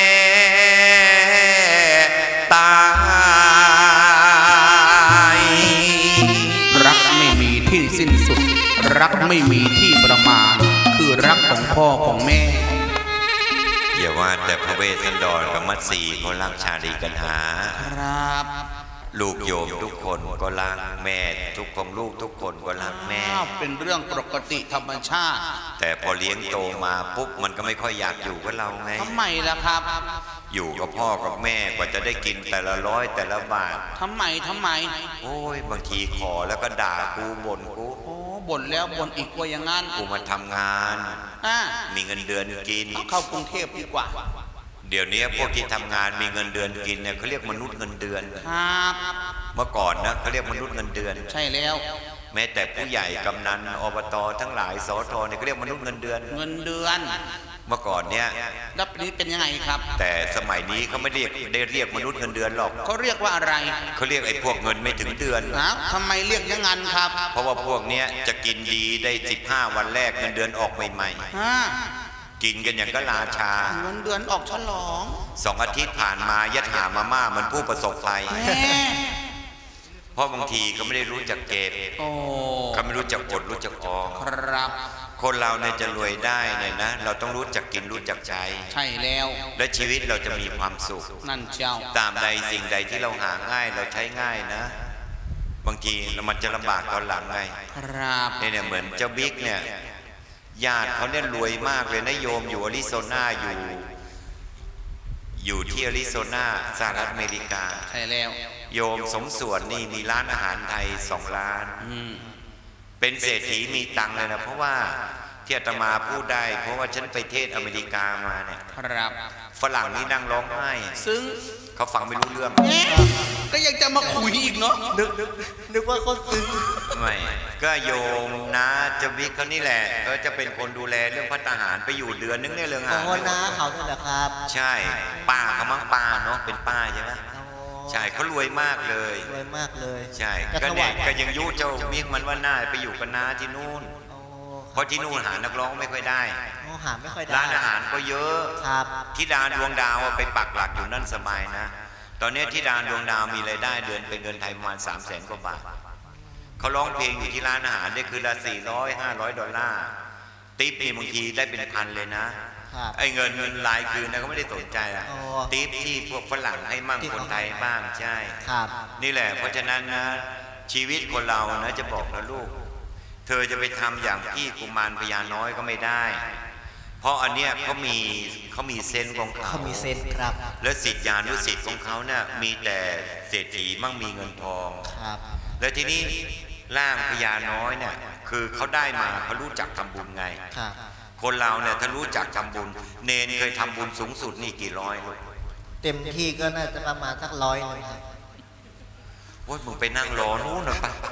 ตาย
รักไม่มีที่สิ้นสุดรักไม่มีที่ประมาณคือรักของพ่อของแม่
อย่าว่าแต่พระเวสสันดรกับมัตสีเขารักชาลีกันหา
ครับ
ลูกโยมทุกคนก็รักแม่ทุกของลูกทุกคนก็รักแม่
เป็นเรื่องปกติธรรมชาติ
แต่พอเลี้ยงโตมาปุ๊บมันก็ไม่ค่อยอยากอยู่กับเราไง
ทำไมล่ะครับ
อยู่กับพ่อกับแม่กว่าจะได้กินแต่ละร้อยแต่ละบาท
ทำไมทำไม
โอ้ยบางทีขอแล้วก็ด่ากูบ่นกู
โอ้บ่นแล้วบ่นอีกว่าอย่างงั้น
กูมาทำงานมีเงินเดือนกิน
เข้ากรุงเทพดีกว่า
เดี๋ยวนี้พวกที่ทำงานมีเงินเดือนกินเนี่ยเขาเรียกมนุษย์เงินเดือน
ครับ
เมื่อก่อนนะเขาเรียกมนุษย์เงินเดือน
ใช่แล้ว
แม้แต่ผู้ใหญ่กำนันอบตทั้งหลายสทเนี่ยเขาเรียกมนุษย์เงินเดือน
เงินเดือน
เมื่อก่อนเนี่ย
รับนี้เป็นยังไงครับ
แต่สมัยนี้เขาไม่เรียกได้เรียกมนุษย์เงินเดือนหรอก
เขาเรียกว่าอะไร
เขาเรียกไอ้พวกเงินไม่ถึงเดือน
นะทำไมเรียกอย่างนั้นครับ
เพราะว่าพวกเนี้ยจะกินดีได้สิบห้าวันแรกเงินเดือนออกใหม่ๆกินกันอย่างก็ราชา
เงินเดือนออกฉลอง
สองอาทิตย์ผ่านมายัดหามาม่ามันผู้ประสบภัยเพราะบางทีก็ไม่ได้รู้จักเก็บเขาไม่รู้จักกดรู้จักออม
ครับ
คนเราเนี่ยจะรวยได้เนี่ยนะเราต้องรู้จักกินรู้จักใช้
ใช่แล้ว
และชีวิตเราจะมีความสุข
นั่นเจ้า
ตามใดสิ่งใดที่เราหาง่ายเราใช้ง่ายนะบางทีมันจะลำบากตอนหลังไง
ครับ
เนี่ยเหมือนเจ้าบิ๊กเนี่ยญาติเขาเนี่ยรวยมากเลยนะโยมอยู่อาริโซนาอยู่อยู่ที่อาริโซนาสหรัฐอเมริกา
ใช่แล้ว
โยมสมส่วนนี่มีร้านอาหารไทยสองร้านเป็นเศรษฐีมีตังเลยนะเพราะว่าที่อาตมาพูดได้เพราะว่าฉันไปเทศอเมริกามาเนี่ย
ครับ
ฝรั่งนี่นั่งร้องไห้
ซึ่ง
เขาฟังไม่รู้เรื่อง
ก็ยังจะมาคุยอีกเนาะ
นึกนึกว่าเขาซึ้ง
ไม่ก็โยมนะจะวิกเขานี่แหละก็จะเป็นคนดูแลเรื่องภัตตาหารไปอยู่เดือนนึงเนี่ยเรื่องอาหาร
อ๋อนะเขาเนี่ยแหละครับ
ใช่ป้าเขามั้งป้าเนาะเป็นป้าใช่ไหมใช่เขารวยมากเลย
รวยมากเลย
ใช่ก็เนี่ยก็ยังยุเจ้ามิกมันว่าน่าไปอยู่กันน้าที่นู่นเพราะที่นู่นหานักร้องไม่ค่อยได้
หาไม่ค่อยได้
ร้านอาหารก็เยอะ
ครับ
ที่ดาวดวงดาวไปปักหลักอยู่นั่นสบายนะตอนนี้ที่ดาวดวงดาวมีรายได้เดือนเป็นเงินไทยประมาณสามแสนกว่าบาทเขาร้องเพลงอยู่ที่ร้านอาหารได้คืนละสี่ร้อยห้าร้อยดอลลาร์ทิปนี่บางทีได้เป็นพันเลยนะไอ้เงินเงินรายคืนนะเขาไม่ได้สนใจอะทิปที่พวกฝรั่งให้มั่งคนไทยบ้างใช่นี่แหละเพราะฉะนั้นนะชีวิตคนเรานะจะบอกนะลูกเธอจะไปทำอย่างพี่กุมารพญาน้อยก็ไม่ได้เพราะอันเนี้ยเขามีเขามีเซนส์ของเขา
เขามีเซนส์ครับ
และสิทธิญาณุสิทธิ์ของเขาเนี่ยมีแต่เศรษฐีมั่งมีเงินทอง
ครับ
และทีนี้ร่างพญาน้อยเนี่ยคือเขาได้มาเขารู้จักทำบุญไงคนเราเนี่ยถ้ารู้จักทำบุญเนนเคยทำบุญสูงสุดนี่กี่ร้อยลูก
เต็มที่ก็น่าจะประมาณสักร้อยนึงครับ
โอ้ยมึงไปนั่งรอนู้นนะปะ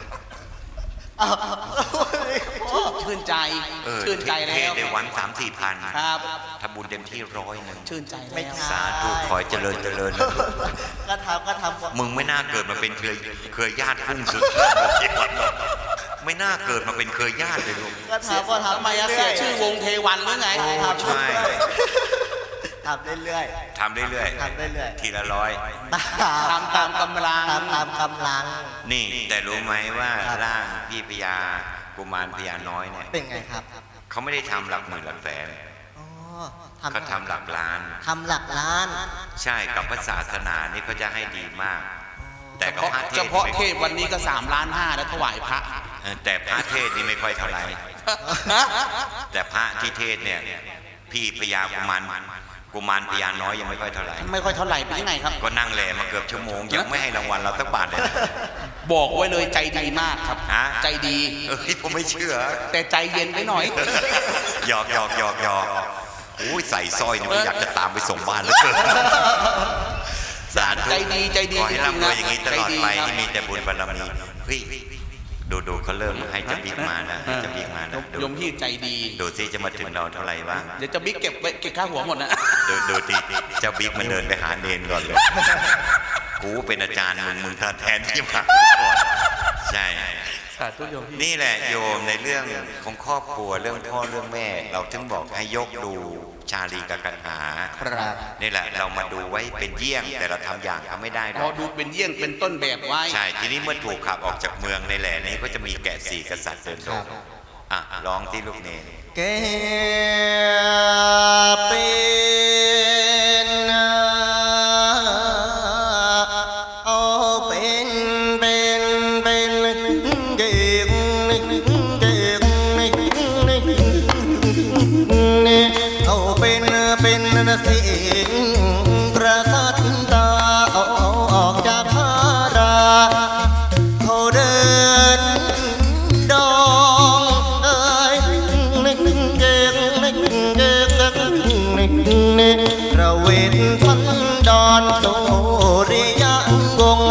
ชื่นใจชื่นใจแล้ว
ในวันสามสี่พัน
ครับ
ทำบุญเต็มที่ร้อยหนึ่ง
ชื่นใจแล้ว
สาธุขอเจริญเจริญ
ก็ทำก็ทำ
มึงไม่น่าเกิดมาเป็นเคยเคยญาติพุ่งสุดไม่น่าเกิดมาเป็นเคยญาติเลยลูก
ก็ทำก็ทำ
ทำไมเสียชื่อวงเทวันหรือไง
ใช่
ทำเรื่อย
ๆทำเรื่อย
ๆทำเรื่อย
ๆทีละร้อย
ทำตามกำลัง
ทำตามกำลัง
นี่แต่รู้ไหมว่าร่างพี่พญากุมารพญาน้อยเนี่ย
เป็นไงครับ
เขาไม่ได้ทำหลักหมื่นหลักแสนเขาทำหลักล้าน
ทำหลักล้าน
ใช่กับพระศาสนานี่เขาจะให้ดีมากแต่
เฉพาะเทศวันนี้ก็สามล้านห้าแล้วถวายพระ
แต่พระเทศนี่ไม่ค่อยเท่าไหร่แต่พระที่เทศเนี่ยพี่พญากุมารกุมารพญาน้อยยังไม่ค่อยเท่าไหร่
ไม่ค่อยเท่าไหร่เป็นยังไงครับ
ก็นั่งแหล่มาเกือบชั่วโมงยังไม่ให้รางวัลเราสักบาทเลย
บอกไว้เลยใจดีมากครับใจดี
เออผมไม่เชื่อ
แต่ใจเย็นไปหน่อย
หยอกหยอกหยอกหยอกโอ้ยใส่สร้อยนี่อยากจะตามไปส่งบ้านแล้วเกิน
ใจดีใจดี
ขอให้ร่ำรวยอย่างนี้ตลอดไปที่มีแต่บุญบารมีเฮ้ยดูดูเขาเริ่มให้จะบิ๊กมานะจะบิ๊กมานะ
ยมพี่ใจดี
ดูซิจะมาถึงเราเท่าไหร่วะ
เดี๋ยวจะบิ๊กเก็บไว้เก็บค่าหัวหมดนะ
ดูดูตีเจ้าบิ๊กมันเดินไปหาเนนก่อนเลยกูเป็นอาจารย์มึงมึงแทนที่มาใช่นี่แหละโยมในเรื่องของครอบครัวเรื่องพ่อเรื่องแม่เราถึงบอกให้ยกดูชาลีกับกันหานี่แหละเรามาดูไว้เป็นเยี่ยงแต่เราทำอย่างเขาไม่ได้
เราดูเป็นเยี่ยงเป็นต้นแบบไว้
ใช่ทีนี้เมื่อถูกขับออกจากเมืองในแหล่นี้ก็จะมีแกะสี่กษัตริย์เดินโดดอ่ะร้องที่ลูกเนร
แกเป็นเอาเป็นเป็นเป็นเก่งเก่งเอาเป็นเป็นเสียงพระ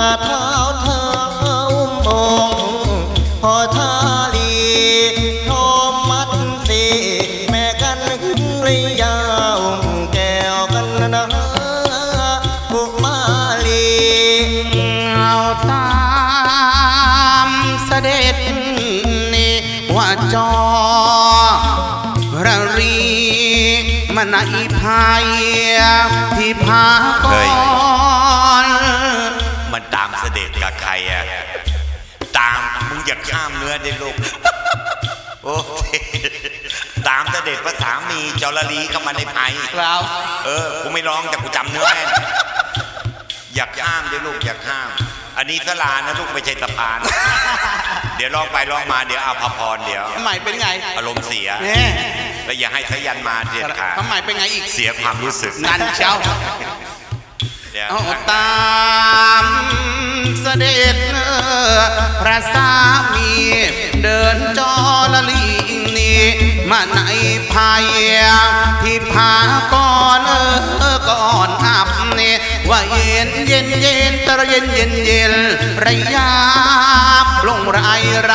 เท้าเท้าองพอทาลีทอมมัดสีแม่กันเลยยาวแก้วกันนะบุมาลี
เอาตามเสด็จนี่ว่าจอระรีมันไอพายที่พาก่อน
มันตามเสด็จกับใครอะตามมึงอย่าข้ามเนื้อเด็ลูกโอ้ตามเสด็จพระสามีจรลีเข้ามาในภัย
ครับ
เออกูไม่ร้องแต่กูจำเนื้อแม่นอย่าข้ามเด็ลูกอย่าข้ามอันนี้สลานะลูกไม่ใช่สะพานเดี๋ยวร้องไปร้องมาเดี๋ยวอาภพรเดี๋ยว
ทำไมเป็นไง
อารมณ์เสียแล้วอย่าให้สยันมาเด็ดขาด
ทำไมเป็นไงอีก
เสียความรู้สึก
นั่นเจ้าเอาตามเสด็จพระสามีเดินจอละลีนี่มาในภายที่พาก่อนเออก่อนอับนี่ว่าเย็นเย็นเย็นตะเย็นเย็นเย็นระยะลงไรไร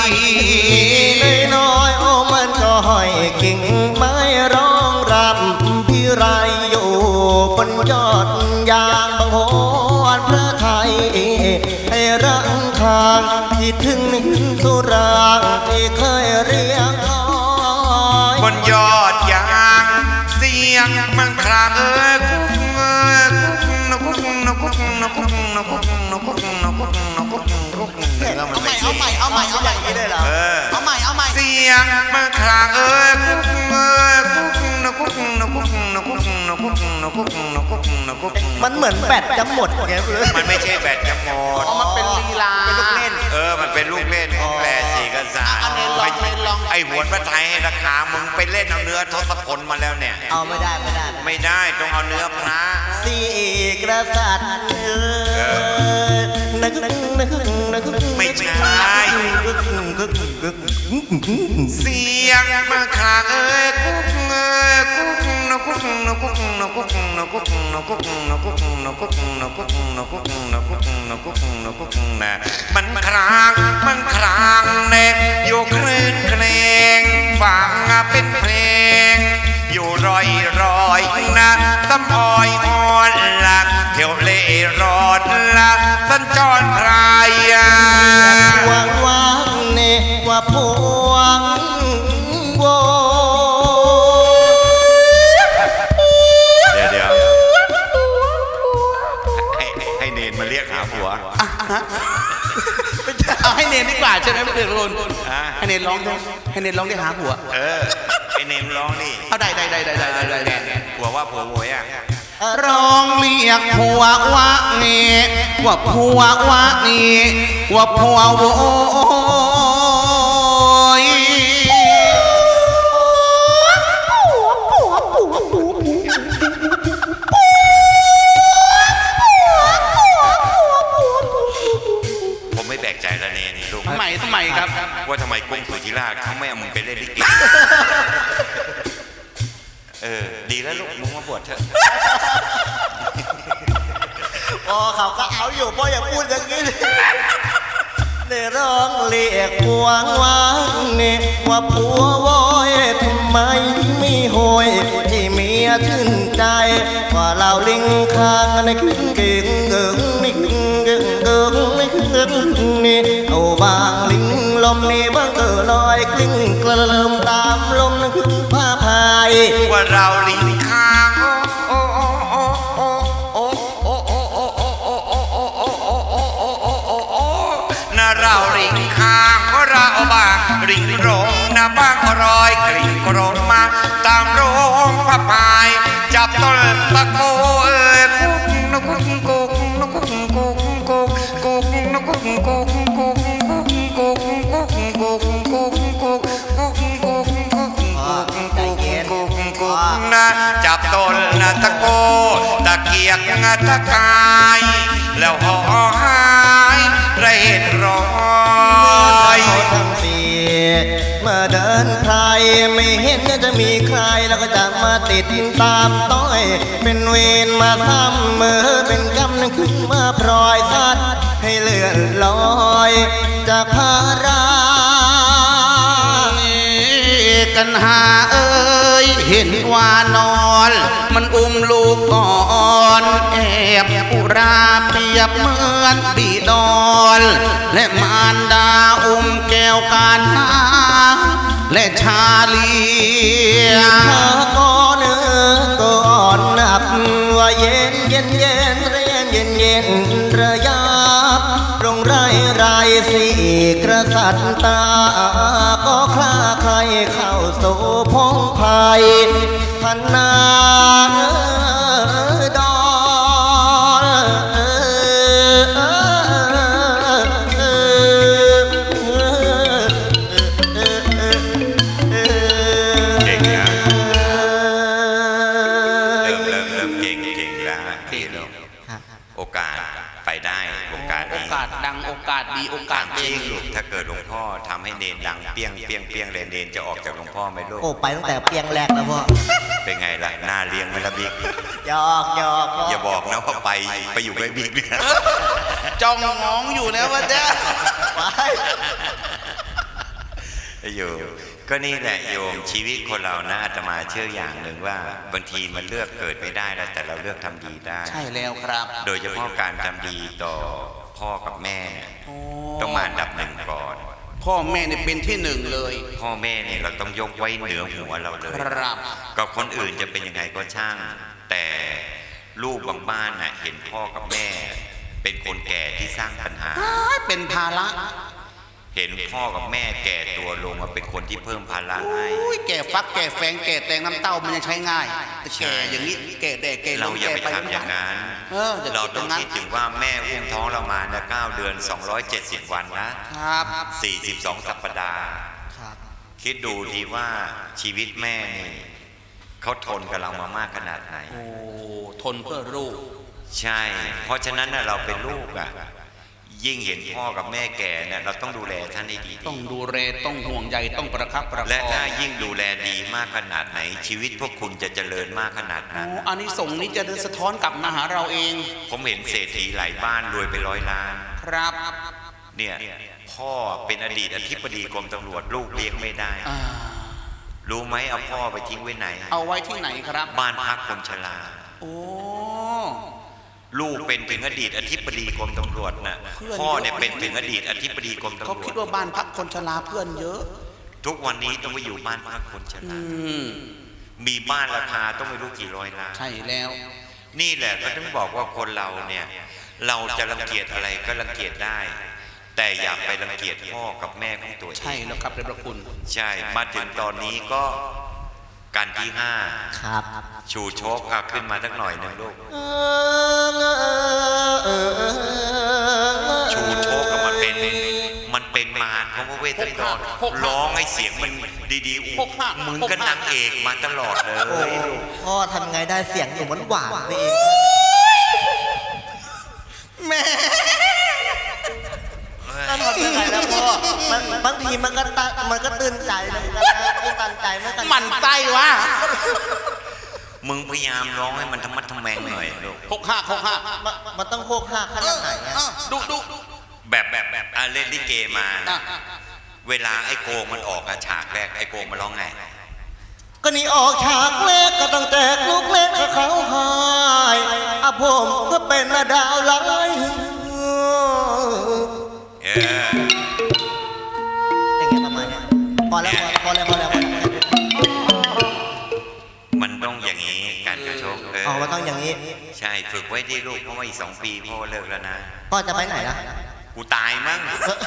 น้อยโอ้มันก็ห้อยกิ่งไม้ร้องรำพี่ไรอยู่บนยอดยางบางโหนพระไทยให้รังทางที่ถึงนิ่งสุรางที่เคยเรียกน้อย
บนยอดยางเสียงมันคลางเอ้ยกุ๊กเอ้ยกุ๊กนกุ๊กนกุ๊กนกุ๊กนกุ๊กนกุ๊กนกุ๊กนกุ๊กนกุ๊ก
เอาใหม่เอาใหม่เอาใหม่เอาอย่างนี้เลยเหรอเอาใหม่เอาใหม่
เสียงมันคลางเอ้ยกุ๊กเอ้ยกุ๊กนกุ๊กนกุ๊กนกุ๊กนกุ๊กนกุ๊กนกุ๊กนกุ๊ก
มันเหมือนแบตจะหมดไง
มันไม่ใช่แบตจะหมด
มันเป็นลีลา
เป็นลูกเล่น
เออมันเป็นลูกเล่นของแปลสีกษาไอ้หวนพระไทยให้ราคามึงไปเล่นเอาเนื้อทศพลมาแล้วเนี่ย
เอาไม่ได้ไม่ได้
ไม่ได้ต้องเอาเนื้อพระ
สี่กษัตริย์นึกนึกนึกนึก
ไม่ใช่เสียงมาขางเอ้ยกุ๊กเอ้ยกุ๊กนกุ๊กนกุ๊กนกุ๊กนกุ๊กนกุ๊กนกุ๊กนกุ๊กนกุ๊กนกุ๊กนกุ๊กนกุ๊กนกุ๊กนะมันครางมันครางเน็บอยู่คลื่นเพลงฟังเป็นเพลงอยู่รอยรอยนะสมอยอ่อนละเที่ยวเล่ร่อนละสัญจรพราย
หวังหวังเนว่าพวงโว
เดี๋ยวเดี๋ยวให้ให้เนนมาเรียกหาผัว
เอาให้เนนดีกว่าใช่ไหมเพื่อนรุ่นให้เนนร้องได้ให้เนนร้องได้หาผัว
เออไอเนมร้องนี่
เอาได้ได้ได้ได้ได้ได้ได้
ผัวว่าผัวโวยอ่ะ
ร้องเรียกผัววะนี่ว่าผัววะนี่ว่าผัวโวย
ผมไม่แปลกใจละเนนลูก
ทำไมทำไมครับ
ว่าทำไมกุ้งสุธิราชเขาไม่เอามึงไปเล่นลิเกเออดีแล้วลูกมึงมาบวชเถอะ
อ๋อเขาก็เอาอยู่พ่ออย่าพูดอย่างนี้ได้ร้องเรียกหวงหวังเนี่ยว่าผัววอยทำไมไม่หอยที่เมียชื่นใจว่าเราลิงค้างในขึ้นเก่งเกิงนี่เก่งเกิงนี่เก่งนี่เอาบางลิงลมนี่บางเกิดลอยกลิ้งกระเริ่มตามลมนั่นคือผ้าพาย
ว่าเราลิงค้างโอ้โอ้โอ้โอ้โอ้โอ้โอ้โอ้โอ้โอ้โอ้โอ้โอ้โอ้โอ้โอ้โอ้โอ้น่าเราลิงค้างเพราะเราบ้างลิงโรงน่าบ้างรอยกลิ่นโกรธมาตามโรงผ้าพายจับต้นตะโกเอ้ยกุ๊กนกุ๊กกุ๊กนกุ๊กกุ๊กกุ๊กกุ๊กนกุ๊กกุ๊กกุ๊กกุ๊กกุ๊กกุ๊กกุ๊กกุ๊กกุ๊กกุ๊กกุ๊กกุ๊กกุ๊กกุ๊กกุ๊กกุ๊กนะจับต้นตะโกตะเกียกตะกายแล้วห่อหายเร่ร้อย
ทั้งสี่เมื่อเดินใครไม่เห็นจะมีใครแล้วก็จะมาติดตามต้อยเป็นเวรมาทำเมื่อเป็นกำนังขึ้นมาพลอยสัตว์ให้เลื่อนลอยจากภารา
กันหาเอ้ยเห็นว่านอนมันอุ้มลูกก่อนแอบอุราเปรียบเหมือนบีดอนและมารดาอุ้มแก้วการหาและชาลี
ข้าก็เนื้อก่อนนับว่าเย็นเย็นเย็นเรียนเย็นเย็นระยะรงไรไรสีกระสันตาก็คลาใครเข้าสู่พงไผ่พันนาด
โอกาสดีโอกาสเด่น
ลูกถ้าเกิดหลวงพ่อทำให้เนนดังเปี้ยงเปี้ยงเปี้ยงเรนเนนจะออกจากหลวงพ่อไหมลูก
โอ้ไปตั้งแต่เปี้ยงแรกแล้วพ่อ
เป็นไงล่ะหน้าเลี้ยงไหมล่ะบิ๊ก
หยอกหยอก
อย่าบอกนะว่าไปไปอยู่กับบิ๊กเนี่ย
จ้องมองอยู่นะว่าจะ
อยู่ก็นี่แหละโยมชีวิตคนเรานะอาตมาเชื่ออย่างหนึ่งว่าบางทีมันเลือกเกิดไม่ได้แล้วแต่เราเลือกทำดีได้
ใช่แล้วครับ
โดยเฉพาะการทำดีต่อพ่อกับแม่ต้องมาอันดับหนึ่งก่อน
พ่อแม่เนี่ยเป็นที่หนึ่งเลย
พ่อแม่เนี่ยเราต้องยกไว้เหนือหัวเราเลย
ครับ
กับคนอื่นจะเป็นยังไงก็ช่างแต่ลูกบางบ้านน่ะเห็นพ่อกับแม่เป็นคนแก่ที่สร้างปัญหา
เป็นภาระ
เห็นพ่อกับแม่แก่ตัวลงมาเป็นคนที่เพิ่มภาระให้
แก่ฟักแก่แฝงแก่แตงน้ำเต้ามันยังใช้ง่ายแต่แก่อย่างนี้แก่แดกแก่
เราอย่าไปทำอย่างนั้นเราต้องคิดถึงว่าแม่อุ้มท้องเรามาเนี่ยเก้าเดือนสองร้อยเจ็ดสิบวันนะครับสี่สิบสองสัปดาห์คิดดูดีว่าชีวิตแม่นี่เขาทนกับเรามามากขนาดไหน
โอ้ทนเพื่อลูก
ใช่เพราะฉะนั้นเราเป็นลูกอ่ะยิ่งเห็นพ่อกับแม่แก่เนี่ยเราต้องดูแลท่านให้ดี
ต้องดูแลต้องห่วงใยต้องประคับประคอง
และถ้ายิ่งดูแลดีมากขนาดไหนชีวิตพวกคุณจะเจริญมากขนาดนั้น
อันนี้ส่งนี้จะสะท้อนกลับมาหาเราเอง
ผมเห็นเศรษฐีหลายบ้านรวยไปร้อยล้าน
ครับ
เนี่ยพ่อเป็นอดีตอธิบดีกรมตำรวจลูกเลี้ยงไม่ได้รู้ไหมเอาพ่อไปทิ้งไว้ไหน
เอาไว้ที่ไหนครับ
บ้านพักคนชรา
โอ้
ลูกเป็นถึงอดีตอธิบดีกรมตำรวจนะพ่อเนี่ยเป็นถึงอดีตอธิบดีกรมตำรวจ
เขาคิดว่าบ้านพักคนชราเพื่อนเยอะ
ทุกวันนี้ต้องไปอยู่บ้านพักคนชรามีบ้านราคาต้องไม่รู้กี่ร้อยล้าน
ใช่แล้ว
นี่แหละก็ต้องบอกว่าคนเราเนี่ยเราจะรังเกียจอะไรก็รังเกียจได้แต่อย่าไปรังเกียจพ่อกับแม่ของตัวเอง
ใช่แล้วครับพระคุณ
ใช่มาถึงตอนนี้ก็การที่ห้า
ครับ
ชูโชคเอาขึ้นมาสักหน่อยหนึ่งลูกชูโชคก็มันเป็นมันเป็นมารเพราะว่าเวทตอนร้องให้เสียงมันดีๆมึงก็นางเอกมาตลอดเลย
พ่อทำไงได้เสียงหนูมันหวานไปเอง
แม่
ทำยังไงแล้วพ่อบางทีมันก็ตมันก็ตื่นใจนะไม่ตันใจไม่ตัน
มันใจวะ
มึงพยายามร้องให้มันธรรมะธรรมแมงหน่อยลูก
หกห้าหกห้า
มันต้องหกห้าขนาดไหน
ดูดู
แบบแบบแบบเล่นลิเกมาเวลาไอ้โกงมันออกฉากแรกไอ้โกงมันร้องไง
ก็นี่ออกฉากแรกก็ต้องแตกลูกเล็กกับเขาหายอ่ะผมก็เป็นดาวไล่
เออ
อย่างเงี้ยประมาณนี้พอแล้วพอแล้วพอแล้ว
มันต้องอย่างนี้การกระโชกเออ
อ๋อมันต้องอย่างนี้
ใช่ฝึกไว้ที่ลูกเพราะว่าอีกสองปีพ่อเลิกแล้วนะ
พ่อจะไปไหนล่ะ
กูตายมั้ง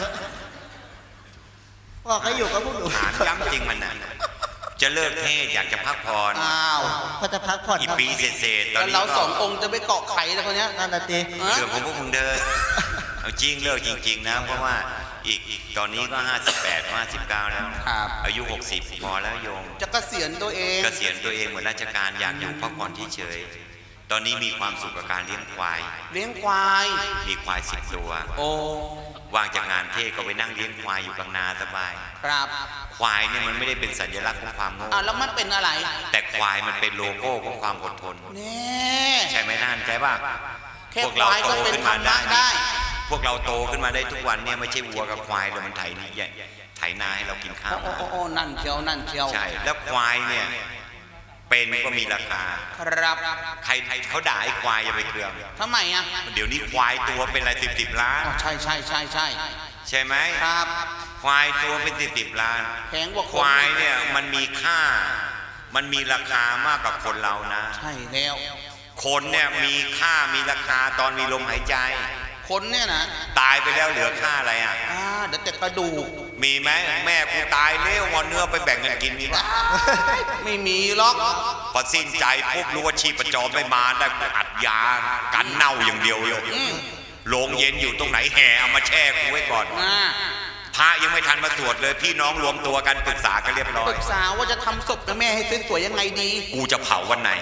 พ่อเขาอยู่กับพวกหนู
ถามย้ำจริงมันน่ะจะเลิกเทศอยากจะพักผ่อน
อ้าว
พ่อจะพักผ่อน
อีกปีเศษๆตอนนี้
เราสององค์จะไปเกาะไข่แล้วคนนี้
นั่นแหละตี
เรื่องของพวกมึงเดินเอาจริงเลิกจริงๆนะเพราะว่าอีกตอนนี้ก็ห้าสิบแปดห้าสิบเก้าแล้วอายุหกสิบพอแล้วโยม
จะเกษียณตัวเอง
เกษียณตัวเองเหมือนราชการอยากอยู่พักผ่อนที่เฉยตอนนี้มีความสุขกับการเลี้ยงควาย
เลี้ยงควาย
มีควายสิบตัว
โอ้
วางจากงานเทศก็ไปนั่งเลี้ยงควายอยู่กลางนาสบาย
ครับ
ควายเนี่ยมันไม่ได้เป็นสัญลักษณ์ของความโง่
อ่ะแล้วมันเป็นอะไร
แต่ควายมันเป็นโลโก้ของความอดทน
นี่
ใช่ไหมนั่นใช่ป่ะ
พวกเราโตขึ้นมาได้
พพวกเราโตขึ้นมาได้ทุกวันเนี่ยไม่ใช่วัวกับควายเลยมันไถนี่ไถนาให้เรากินข้าว
โอ้โอ้นั่นเชียวนั่นเชียว
ใช่แล้วควายเนี่ยเป็นก็มีราคา
ครับ
ใครเขาด่าไอ้ควายอย่าไปเคือง
ทำไมอ่ะ
เดี๋ยวนี้ควายตัวเป็นอะไรสิบสิบล้าน
ใช่ใช่ใช่ใช่
ใช่ไหม
ครับ
ควายตัวเป็นสิบสิบล้าน
แพงกว่า
ควายเนี่ยมันมีค่ามันมีราคามากกว่าคนเรานะ
ใช่แล้ว
คนเนี่ยมีค่ามีราคาตอนมีลมหายใจ
คนเนี่ยนะ
ตายไปแล้วเหลือค่าอะไรอ่ะ
เดี๋ยวแต่กระดูก
มีไหมแม่กูตายแล้ววันเนื้อไปแบ่งกันกินมีปะ
ไม่มีหรอก
พอสิ้นใจปุ๊บรู้ว่าชีพจรไม่มาได้อัดยากันเน่าอย่างเดียวเลยโรงเย็นอยู่ตรงไหนแห่เอามาแช่กูไว้ก่อนพระยังไม่ทันมาสวดเลยพี่น้องรวมตัวกันปรึกษากันเรียบร้อย
ปรึกษาว่าจะทำศพกับแม่ให้สวยๆยังไงดี
กูจะเผาวันไหน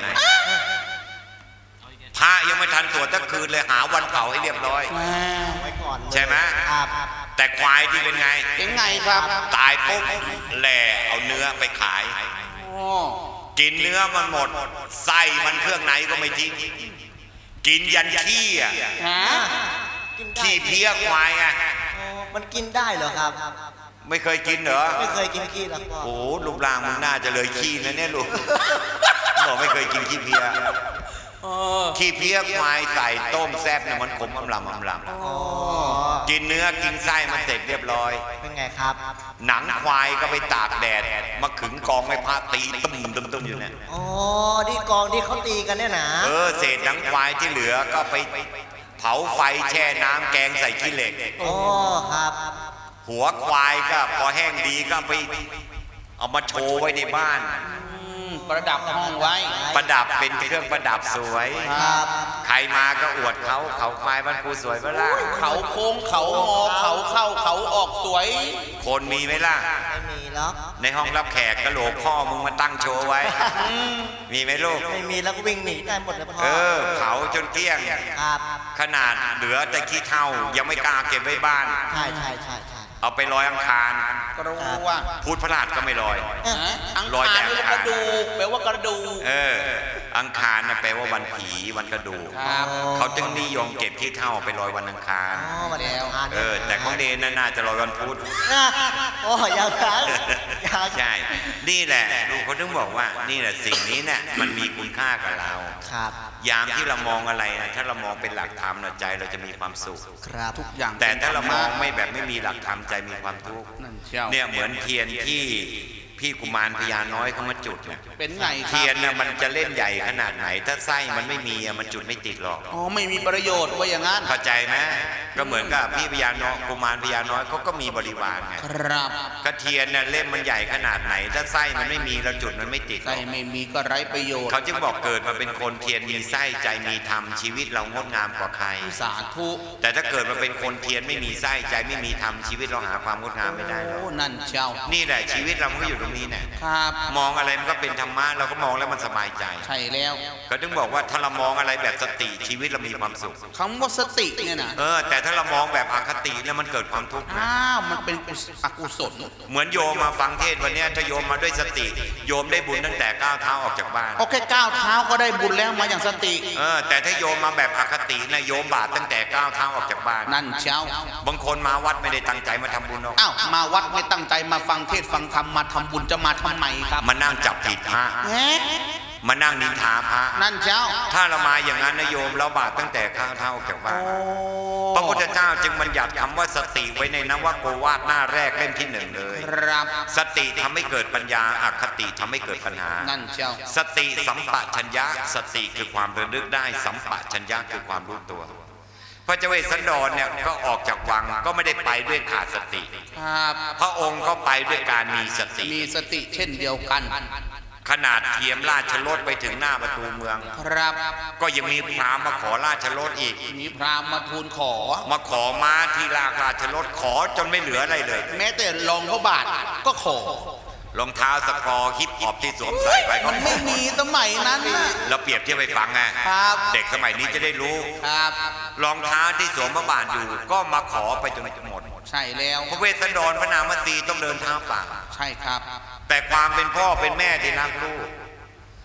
พระยังไม่ทันสวดตั้งคืนเลยหาวันเผาให้เรียบร้อยใช่ไหมแต่ควายที่เป็นไง
เป็นไงครับ
ตายปุ๊บแหล่เอาเนื้อไปขายกินเนื้อมันหมดไส้มันเครื่องในก็ไม่ทิ้งกินยันขี้อ่ะขี้เพี้ยควายไง
มันกินได้เหรอครับ
ไม่เคยกินเหรอ
ไม่เคยกินขี้หรอก
โอ้รูปร่างมึงน่าจะเลยขี้นะเนี่ยลูกบอกไม่เคยกินขี้เพี้ยขี้เพี้ยควายใส่ต้มแซ่บเนี่ยมันขมอำลำอำลำกินเนื้อกินไส้มันเสร็จเรียบร้อย
เป็นไงครับ
หนังควายก็ไปตากแดดมาขึงกองไม้ผ้าตีตุ้มตุ้มตุ้มอยู่เนี่ย
อ๋อที่กองที่เขาตีกันเนี่ยนะ
เออเศษหนังควายที่เหลือก็ไปเผาไฟแช่น้ำแกงใส่ขี้เหล็ก
อ๋อครับ
หัวควายก็พอแห้งดีก็ไปเอามาโชว์ไว้ในบ้าน
ประดับห้องไว้
ประดับเป็นเครื่องประดับสวยใครมาก็อวดเขาเขาควายบ้านกูสวยเปล่า
เขาโค้งเขางอเขาเข้าเขาออกสวย
คนมีไหมล่ะ
ไม่มีหรอก
ในห้องรับแขกกระโหลกพ่อมึงมาตั้งโชว์ไว้มีไหมลูก
ไม่มีแล้วก็วิ่งหนีได้หมดเลยพ่อ
เออเผาจนเกลี้ยงขนาดเหลือแต่ขี้เถ้ายังไม่กล้าเก็บไว้บ้าน
ใช่ใช่ใช่
เอาไปลอยอังคาร
ก็รู้ว่า
พูดพระราชก็ไม่ลอย
ลอยแต่กระดูกแปลว่ากระดูก
เอออังคารน่ะแปลว่าวันผีวันกระดูกเขาจึงนิยมเก็บขี้เถ้าไปลอยวันอังคารเออแต่ของเดนน่าจะลอยวันพุธ
โอ้ยาวจัง
ใช่นี่แหละลูกเขาถึงบอกว่านี่แหละสิ่งนี้เนี่ยมันมีคุณค่ากับเรา
ครับ
ยามที่เรามองอะไรนะถ้าเรามองเป็นหลักธรรมนะใจเราจะมีความสุข
ครับ
ทุกอย่าง
แต่ถ้าเรามองไม่แบบไม่มีหลักธรรมใจมีความทุกข์เนี่ยเหมือนเทียนที่พี่กุมารพญาน้อยเขามาจุดเนี่ย
เป็นไง
เทียนน่ะมันจะเล่นใหญ่ขนาดไหนถ้าไส้มันไม่มีมันจุดไม่ติดหรอก
อ๋อไม่มีประโยชน์ว่าอย่างนั้น
เข้าใจไหมก็เหมือนกับพี่พญาน้อยกุมารพญาน้อยเขาก็มีบริวารไง
ครับ
กระเทียนน่ะเล่มมันใหญ่ขนาดไหนถ้าไส้มันไม่มีเราจุดมันไม่ติด
ไส้ไม่มีก็ไร้ประโยชน์
เขาจึงบอกเกิดมาเป็นคนเทียนมีไส้ใจมีธรรมชีวิตเรางดงามกว่าใคร
สาธุ
แต่ถ้าเกิดมาเป็นคนเทียนไม่มีไส้ใจไม่มีธรรมชีวิตเราหาความงดงามไม่ได้หรอก
นั่นเจ้า
นี่แหละชีวิตเราก็อยู่ตรงนี้เนี่ย
ครับ
มองอะไรมันก็เป็นธรรมะเราก็มองแล้วมันสบายใจ
ใช่แล้ว
ก็ถึงบอกว่าถ้าเรามองอะไรแบบสติชีวิตเรามีความสุข
คำว่าสติเนี่ยนะ
เออแต่ถ้าเรามองแบบอคติแล้วมันเกิดความทุกข์
อ้าวมันเป็นอกุศล
เหมือนโยมมาฟังเทศวันนี้ถ้าโยมมาด้วยสติโยมได้บุญตั้งแต่ก้าวเท้าออกจากบ้าน
โอเคก้าวเท้าก็ได้บุญแล้วมาอย่างสติ
เออแต่ถ้าโยมมาแบบอคตินะโยมบาปตั้งแต่ก้าวเท้าออกจากบ้าน
นั่นเช้า
บางคนมาวัดไม่ได้ตั้งใจมาทำบุญหรอก
อ้าวมาวัดไม่ตั้งใจมาฟังเทศฟังธรรมมาทำบุญจะมาทำไมครับ
มานั่งจับผิดพระมานั่งนินทาพระ
นั่นเจ้า
ถ้าเรามาอย่างนั้นนะโยมเราบาปตั้งแต่ข้าวเท้าออกจากบ้านพระพุทธเจ้าจึงบัญญัติคำว่าสติไว้ในนวโกวาทหน้าแรกเล่มที่หนึ่งเลย
ครับ
สติทำให้เกิดปัญญาอคติทำให้เกิดปัญหา
นั่นเจ้า
สติสัมปชัญญะสติคือความระลึกได้สัมปชัญญะคือความรู้ตัวพระเจ้าเวสสันดรเนี่ยก็ออกจากวังก็ไม่ได้ไปด้วยขาดสติ
ครับ
พระองค์ก็ไปด้วยการมีสติ
มีสติเช่นเดียวกัน
ขนาดเทียมราชรถไปถึงหน้าประตูเมือง
ครับ
ก็ยังมีพราหมณ์มาขอราชรถอีก
มีพราหมณ์มาทูลขอ
มาขอม้าที่ลากราชรถขอจนไม่เหลืออะไรเลย
แม้แต่รองพระบาทก็ขอ
รองเท้าสกอร์ฮิปฮอปที่สวมใส่ไป
มันไม่มีสมัยนั้น
เราเปรียบเทียบไปฟังไงเด็กสมัยนี้จะได้รู้
ครับ
รองเท้าที่สวมพระบาทอยู่ก็มาขอไปจนหมด
ใช่แล้ว
พระเวสสันดรพระนางมัตสีต้องเดินเท้าเปล่า
ใช่ครับ
แต่ความเป็นพ่อเป็นแม่ที่รักลูก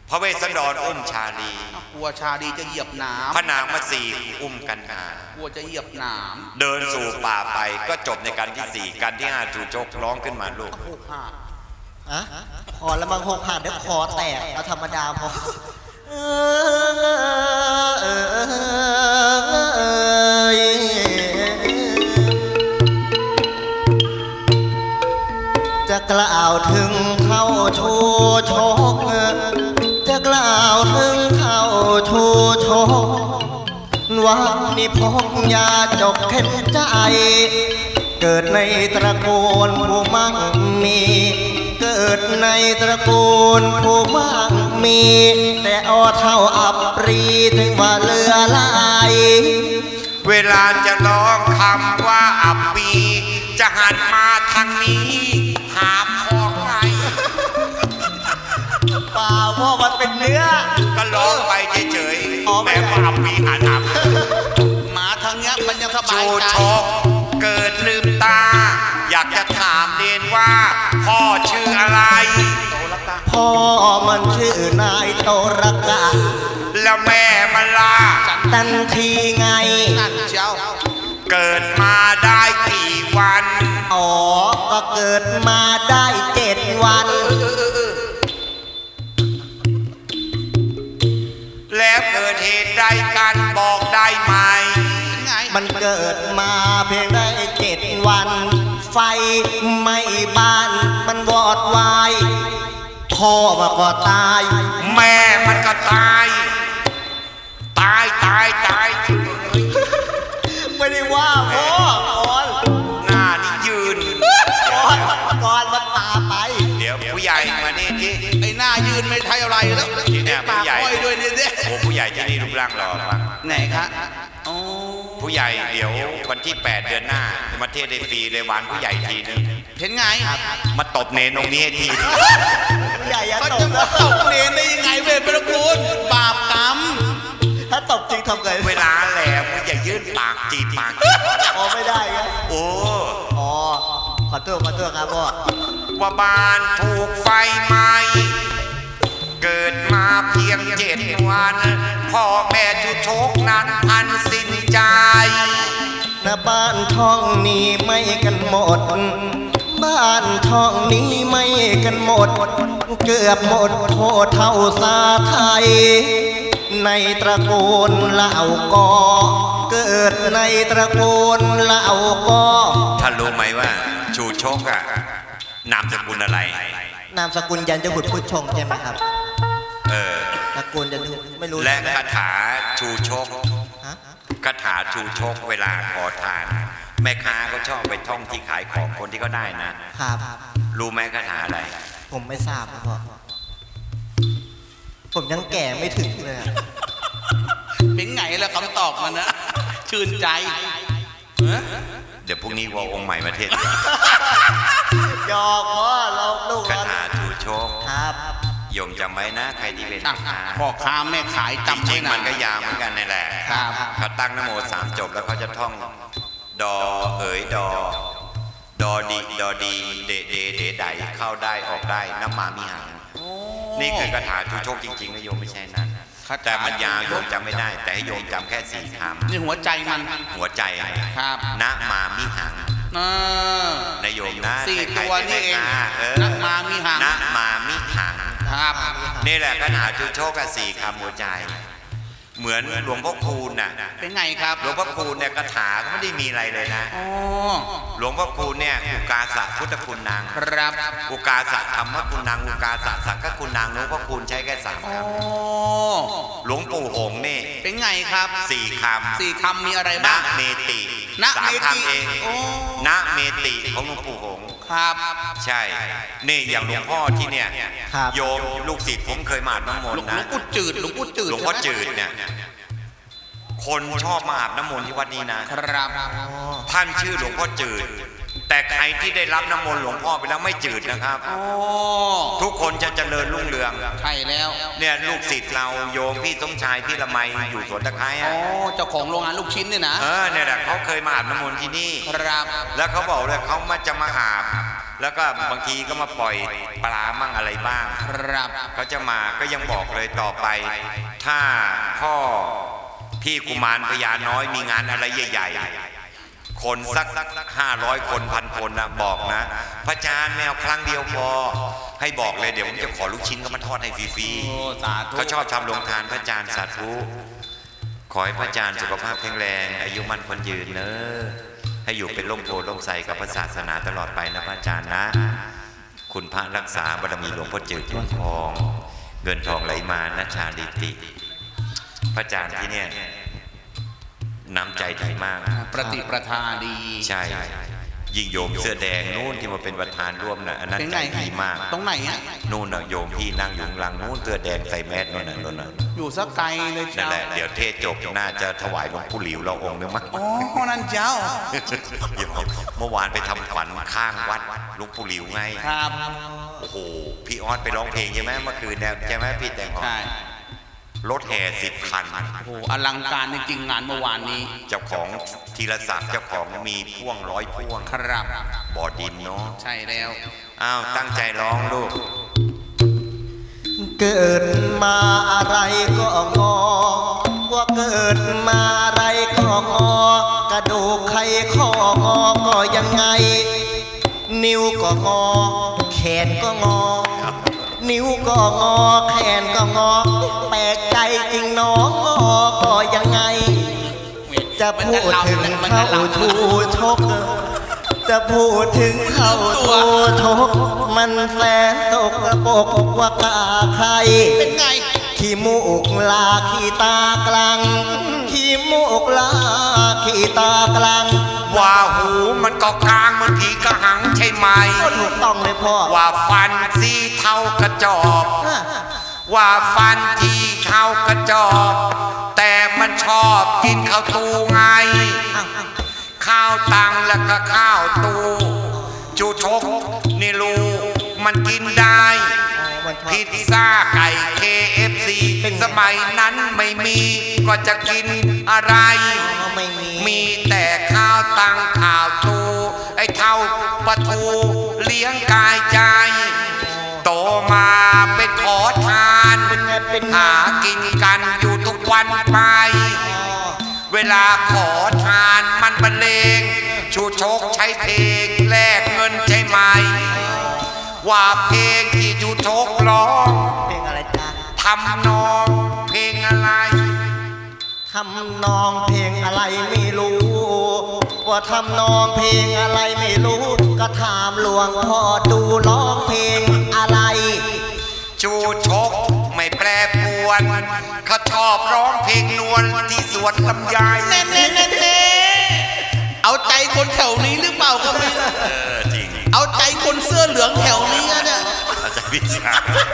พระเวสสันดรอุ้มชาลี
กลัวชาลีจะเหยียบน้ำ
พระนางมัตสีอุ้มกันหาก
ลัวจะเหยียบน้
ำเดินสู่ป่าไปก็จบในการที่สี่การที่ห้าจูโจกร้องขึ้นมาลูก
อะพอแล้วมังหกหัดเดี๋ยวคอแตกเอาธรรมดาพอจะกล่าวถึงเข้าชูชกจะกล่าวถึงเข้าชูชกว่านิพงยาจกเข็นใจเกิดในตระกูลผู้มั่งมีเกิดในตระกูลผู้มั่งมีแต่อเท่าอับปรีถึงว่าเลือลาย
เวลาจะร้องคำว่าอับปีจะหันมาทางนี้หาพอไง
เปล่าเพราะมันเป็นเนื้อ
ก็ร้องไปเฉยๆแม้ว่าอับปีหันอับ
หมาทางเนี้ยมันยังสบายใจ
เกิดลืมตาอยากจะถามเดนว่าพ่อชื่ออะไร
พ่อมันชื่อนายโตรกะ
แล้วแม่มันล่ะ
ตันทีไง
นั่นเจ้า
เกิดมาได้กี่วัน
อ๋อก็เกิดมาได้เจ็ดวัน
แล้วเกิดเหตุใดกันบอกได้ไหม
มันเกิดมาเพียงได้เจ็ดวันไฟไหม้บ้านมันวอดวายพ่อมันก็ตาย
แม่มันก็ตายตายตายตาย
ไม่ได้ว่าพ่อก่อน
หน้านี่ยืน
ก่อนก่อนมันตาไป
เดี๋ยวผู้ใหญ่มานี่ที่
ไอ้หน้ายืนไม่ใช่อะไรแล้ว
ที่เนี่ยผู้ใหญ่
ด้วยนี่สิ
โอ้ผู้ใหญ่ที่นี่รูปร่างหล่อมาก
ไหนคะ
ผู้ใหญ่เดี๋ยววันที่แปดเดือนหน้ามาเทศได้ฟรีเลยวันผู้ใหญ่ทีนึง
เห็นไง
มาตบเนนตรงนี้ที
ผู้ใหญ่ยังตบ
ตบเนนได้ยังไงเวรประคุณบาปกรรม
ถ้าตบจริงทำไง
เวลาแหลมมึงอย่ายื่นปากจีปาก
อ๋อไม่ได้ไง
โอ้
อ๋อขอโทษขอโทษครับพ่อ
ว่าบ้านถูกไฟไหม้เกิดมาเพียงเจ็ดวันพ่อแม่ชูโชคนั้นพันสิ้นใจ
ณบ้านช่องนี้ไม่กันหมดบ้านช่องนี้ไม่กันหมดเกือบหมดโทษเท่าสาไทยในตระกูลเหล่ากอเกิดในตระกูลเหล่ากอ
ท่านรู้ไหมว่าชูโชคอะนามสกุลอะไร
นามสกุลยันจะบุตรพุทธชงใช่ไหมครับ
เออ
ตระกูลยันไม่รู้
และคาถาชูโชคคาถาชูโชคเวลาขอทานแม่ค้าก็ชอบไปท่องที่ขายของคนที่เขาได้นะครับรู้ไหมคาถาอะไร
ผมไม่ทราบครับพ่อผมยังแก่ไม่ถึงเลย
เป็นไงแล้วคำตอบมันนะชื่นใจ
เดี๋ยวพรุ่งนี้ว่าองค์ใหม่มาเทศ
ยอกพ่อเราลูก
คาถาชูโชค
ครับ
โยมจำไว้นะใครที่เป็น
พ่อค้าแม่ขายจำ
จริงมันก็ยาวเหมือนกันนี่แหละเขาตั้งนโมสามจบแล้วเขาจะท่องดอเอ๋ยดอดอดีดอดีเดเดเดไดเข้าได้ออกได้น้ำมามิหังนี่คือคาถาชูโชคจริงๆนะโยมไม่ใช่นั่นแต่มันยาวโยมจำไม่ได้แต่ให้โยมจำแค่สี่คำ
นี่หัวใจมัน
หัวใจ
ครับ
นะมามิหังนายโยมนะ
สี่ตัวนี่เองนะมามิหัง
นะมามิหังครับนี่แหละคาถาชูโชคกับสี่คำหัวใจเหมือนหลวงพ่อคูณน่ะ
เป็นไงครับ
หลวงพ่อคูณเนี่ยคาถาก็ไม่ได้มีอะไรเลยนะหลวงพ่อคูณเนี่ยอุกาสะพุทธคุณนาง
ครับ
อุกาสะธรรมคุณนางอุกาสะสังฆคุณนางหลวงพ่อคูณใช้แค่สามคำหลวงปู่หงนี่
เป็นไงครับ
สี่คำ
สี่คำมีอะไรบ้าง
นะเมติสามคำเองนะเมติของหลวงปู่หง
ครับ
ใช่นี่อย่างหลวงพ่อที่เนี่ยโยมลูกศิษย์ผมเคยมาอาบน้ำมนต์นะ
หลวงปู่จืดหลวงปู่จืด
หลวงพ่อจืดเนี่ยคนชอบมาอาบน้ำมนต์ที่วัดนี้นะครับท่านชื่อหลวงพ่อจืดแต่ใครที่ได้รับน้ำมนต์หลวงพ่อไปแล้วไม่จืดนะครับทุกคนจะเจริญรุ่งเรือง
ใช่แล้ว
เนี่ยลูกศิษย์เราโยมพี่สมชายพี่ละไมอยู่สวนตะไคร้อ๋
อเจ้าของโรงงานลูกชิ้นเนี่ยนะ
เออเนี่ยแหละเขาเคยมาอาบน้ำมนต์ที่นี่
ครับ
แล้วเขาบอกเลยเขามาจะมาอาบแล้วก็บางทีก็มาปล่อยปลามั่งอะไรบ้าง
ครับ
เขาจะมาก็ยังบอกเลยต่อไปถ้าพ่อพี่กุมารพญาน้อยมีงานอะไรใหญ่ๆคนสักห้าร้อยคนพันคนนะบอกนะพระอาจารย์แมวครั้งเดียวพอให้บอกเลยเดี๋ยวผมจะขอลูกชิ้นเขามาทอดให้ฟรีๆเขาชอบทำโรงทานพระอาจารย์สาธุขอให้พระอาจารย์สุขภาพแข็งแรงอายุมั่นคนยืนเนอะให้อยู่เป็นร่มโพล่มไทรกับพระศาสนาตลอดไปนะพระอาจารย์นะคุณพระรักษาบารมีหลวงพ่อจืดเงินทองเงินทองไหลมานะชาลิติพระอาจารย์ที่เนี่ยน้ำใจดีมาก
ประติประทาดี
ใช่ยิ่งโยมเสื้อแดงนู่นที่มาเป็นประธานร่วมน่ะอันนั้นใจดีมาก
ตรงไหนอ่ะ
นู่นน่ะโยมพี่นั่งอยู่หลังนู่นเสื้อแดงใส่แมสนู่นน่ะนู่นน่ะ
อยู่สักไกลเลย
นั่นแหละเดี๋ยวเทศจบน่าจะถวายหลวงปู่หลิวเราองค์นึงมั้ง
อ๋อนั่นเจ้า
เมื่อวานไปทำขวัญข้างวัดหลวงปู่หลิวไง
ครับ
โอ้โหพี่ออสไปร้องเพลงใช่ไหมเมื่อคืนเนี่ยใช่ไหมพี่แต่งใช่รถแห่สิบคัน
โอ้อลังการจริงๆงานเมื่อวานนี้
เจ้าของธีรศักดิ์เจ้าของมีพ่วงร้อยพ่วง
ครับ
บ่อดินเนาะ
ใช่แล้ว
อ้าวตั้งใจร้องลูก
เกิดมาอะไรก็งอว่าเกิดมาอะไรก็งอกระดูกไขข้องอก็ยังไงนิ้วก็งอแขนก็งอนิ้วก็งอแขนก็งอแปลกใจจริงน้องงอก็ยังไงจะพูดถึงเข้าทูชกจะพูดถึงเข้าทูชกมันแสนตกกระปกว่ากาใคร
เป็นไง
ขี้มูกลาขี้ตากลางขี้มูกลาขี้ตากลาง
ว่าหูมันก็กลางมันผีกระหังใช่ไหม
ถูกต้องเลยพ่อ
ว่าฟันสีเท่ากระจอบว่าฟันที่เท่ากระจอบแต่มันชอบกินข้าวตูไงข้าวตังแล้วก็ข้าวตูจูชกนี่ลูมันกินได้พิซซ่าไก่ เค เอฟ ซี สมัยนั้นไม่มีก็จะกินอะไรมีแต่ข้าวตังข้าวตูไอ้เท่าปลาทูเลี้ยงกายใจโตมาเป็นขอทานหากินกันอยู่ทุกวันไปเวลาขอทานมันบรรเลงชูชกใช้เพลงแลกเงินใช่ไหมว่าเพลงที่ชูชกร้อง
เพลงอะไรจ๊ะ
ทำนองเพลงอะไร
ทำนองเพลงอะไรไม่รู้ว่าทำนองเพลงอะไรไม่รู้ก็ถามหลวงพ่อดูร้องเพลงอะไร
ชูชกไม่แปรปรวนเขาชอบร้องเพลงนวลที่สวนลำไย
เน่เน่เน่เน่เอาใจคนแถวนี้หรือเปล่าก็ไม่
เออจริง
เอาใจคนเสื้อเหลืองแถวนี้เนี่ย
เอาใจพิชา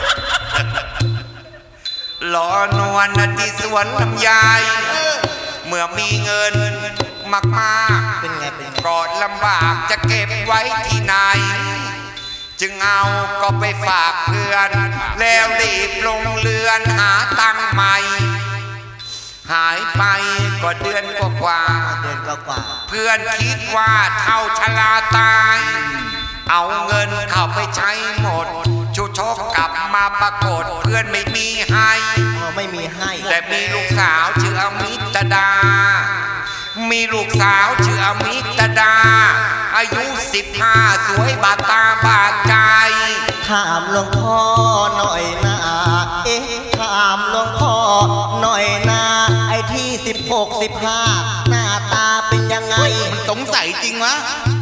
หล่อนวลที่สวนลำไยเมื่อมีเงินมากมากก็ลำบากจะเก็บไว้ที่ไหนจึงเอาก็ไปฝากเพื่อนแล้วรีบลงเรือนหาตังค์ใหม่หายไปก็เดือนกว่าเพื่อนคิดว่าเท่าชราตายเอาเงินเข้าไปใช้หมดชูชกกลับมาปรากฏเพื่อนไม่มีให้
ไม่มีให้
แต่มีลูกสาวชื่ออมิตดามีลูกสาวชื่ออมิตดาอายุสิบห้าสวยบาดตาบาดใจ
ถามหลวงพ่อหน่อยนะเอ๊ะถามหลวงพ่อหน่อยนะไอ้ที่สิบหกสิบห้าหน้าตาเป็นยังไง
มันสงสัยจริงวะ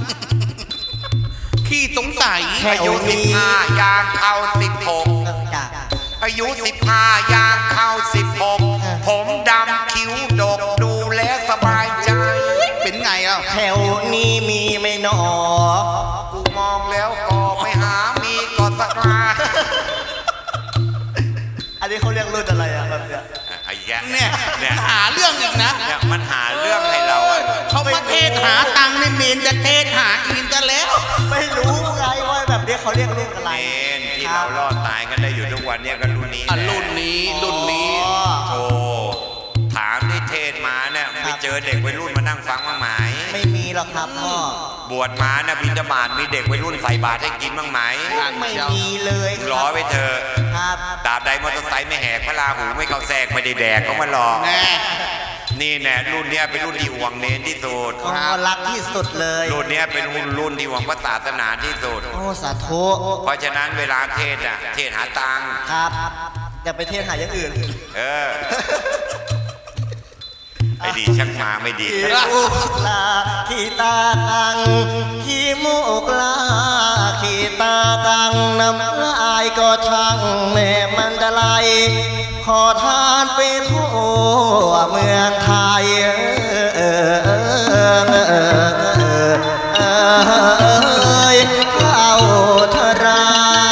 ขี้สงสัย
อายุสิบห้าย่างเข้าสิบหกอายุสิบห้าย่างเข้าสิบหกผมดำคิ้วดกดูแลสบายใจ
เป็นไงอ่ะ
แถวนี้มีไม่หนอ
กูมองแล้วก็ไม่หามีก็สักลา
อันนี้เขาเรียกรุ่นอะไรอ่ะแบบเนี้ย
ไอ้แก
เนี่ยหาเรื่องอีกนะ
เนี่ยมันหาเรื่องให้เรา
เขามาเทศหาตังค์ในเมนจะเทศหาอินกันแล้ว
ไม่รู้ไงว่าแบบนี้เขาเรียกลูกอะไร
เมนที่เรารอดตายกันได้อยู่ทุกวันเนี่ยก็รุ่นนี้
รุ่นนี้รุ่นนี้
โธ่ถามที่เทศมาเนี่ยไปเจอเด็กวัยรุ่นมานั่งฟังบ้างไหม
ไม่มีหรอกครับพ่อบ
วชมานะบิณฑบาตมีเด็กวัยรุ่นใส่บาตรให้กินบ้างไหม
ไม่มีเลย
รอไว้เธอตราบใดมอเตอร์ไซค์ไม่แหกพระราหูไม่เข้าแทรกไม่ได้แดกก็มาหลอกนี่แน่รุ่นเนี้ยเป็นรุ่นที่ห่วงเน้นที่สุด
รักที่สุดเลย
รุ่นเนี้ยเป็นรุ่นรุ่นที่ห่วงพระศาสนาที่สุด
โอ้สาธุ
เพราะฉะนั้นเวลาเทศอ่ะเทศหาตังค์
ครับอย่าไปเทศหาอย่างอื่น
เออไม่ดีชักมาไม่ดี
ลาขีตาตังขีมุกลาขีตาตังน้ำลายก็ช่างแม่มันจะไหลขอทานไปทั่วเมืองไทยเออเออเออเออเข้าธรา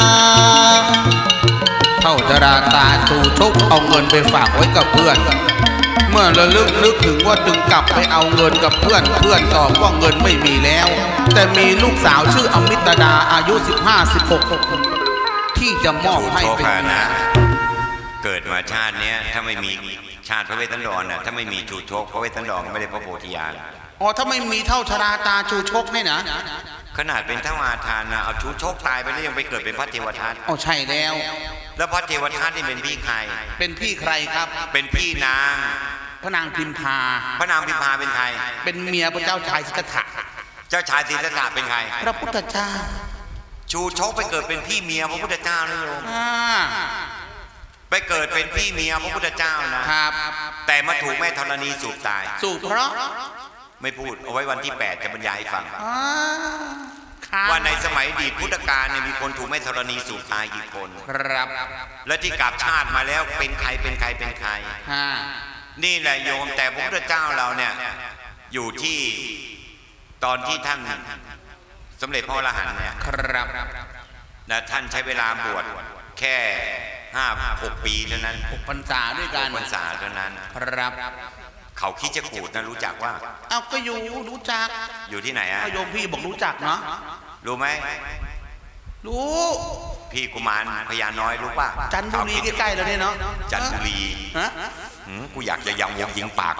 เข้าธราตาตูชุบเอาเงินไปฝากไว้กับเพื่อนเมื่อระลึกนึกถึงว่าจึงกลับไปเอาเงินกับเพื่อนเพื่อนตอบว่าเงินไม่มีแล้วแต่มีลูกสาวชื่ออมิตดาอายุ สิบห้า สิบหก ที่จะมอบให้เป็น
นะเกิดมาชาตินี้ถ้าไม่มีชาติพระเวสสันดรน่ะถ้าไม่มีชูชกพระเวสสันดรไม่ได้พระโพธิญาณ
อ๋อถ้าไม่มีเท่าชราตาชูชกนี่นะ
ขนาดเป็นเท่าอาทานนะเอาชูชกตายไปแล้วยังไปเกิดเป็นพระเทวทัต
อ๋อใช่แล้ว
แล้วพระเทวทัตนี่เป็นพี่ใคร
เป็นพี่ใครครับ
เป็นพี่นาง
พระนางพิมพา
พระนางพิมพาเป็นใคร
เป็นเมียพระเจ้าชายสิทธัตถะ
เจ้าชายสิทธัตถะเป็นใคร
พระพุทธเจ้า
ชูชกไปเกิดเป็นพี่เมียพระพุทธเจ้านี่โยมไปเกิดเป็นพี่เมียพระพุทธเจ้านะครับแต่มาถูกแม่ธรณีสูบตาย
สูบเพราะ
ไม่พูดเอาไว้วันที่แปดจะบรรยายให้ฟังว่าในสมัยอดีตพุทธกาลเนี่ยมีคนถูกแม่ธรณีสูบตายกี่คน
ครับ
และที่กลับชาติมาแล้วเป็นใครเป็นใครเป็นใครนี่แหละโยมแต่พระพุทธเจ้าเราเนี่ยอยู่ที่ตอนที่ท่านสมเด็จพระอรหันต์เนี่ย
ครับ
นะท่านใช้เวลาบวชแค่ห้าหกปีเท่านั้น
หกพรรษาด้วยกัน
พรรษาเท่านั้น
ครับ
เขาคิดจะขูดนะรู้จักว่า
เอาก็อยู่รู้จัก
อยู่ที่ไหนอะ
โยมพี่บอกรู้จักเนาะ
รู้ไหม
รู้
พี่กุมารพญาน้อยรู้ป่ะ
จันทบุรีใกล้ๆแล้วเนี่ยเนาะ
จันทบุรีฮะกูอยากจะยำวงยิงปาก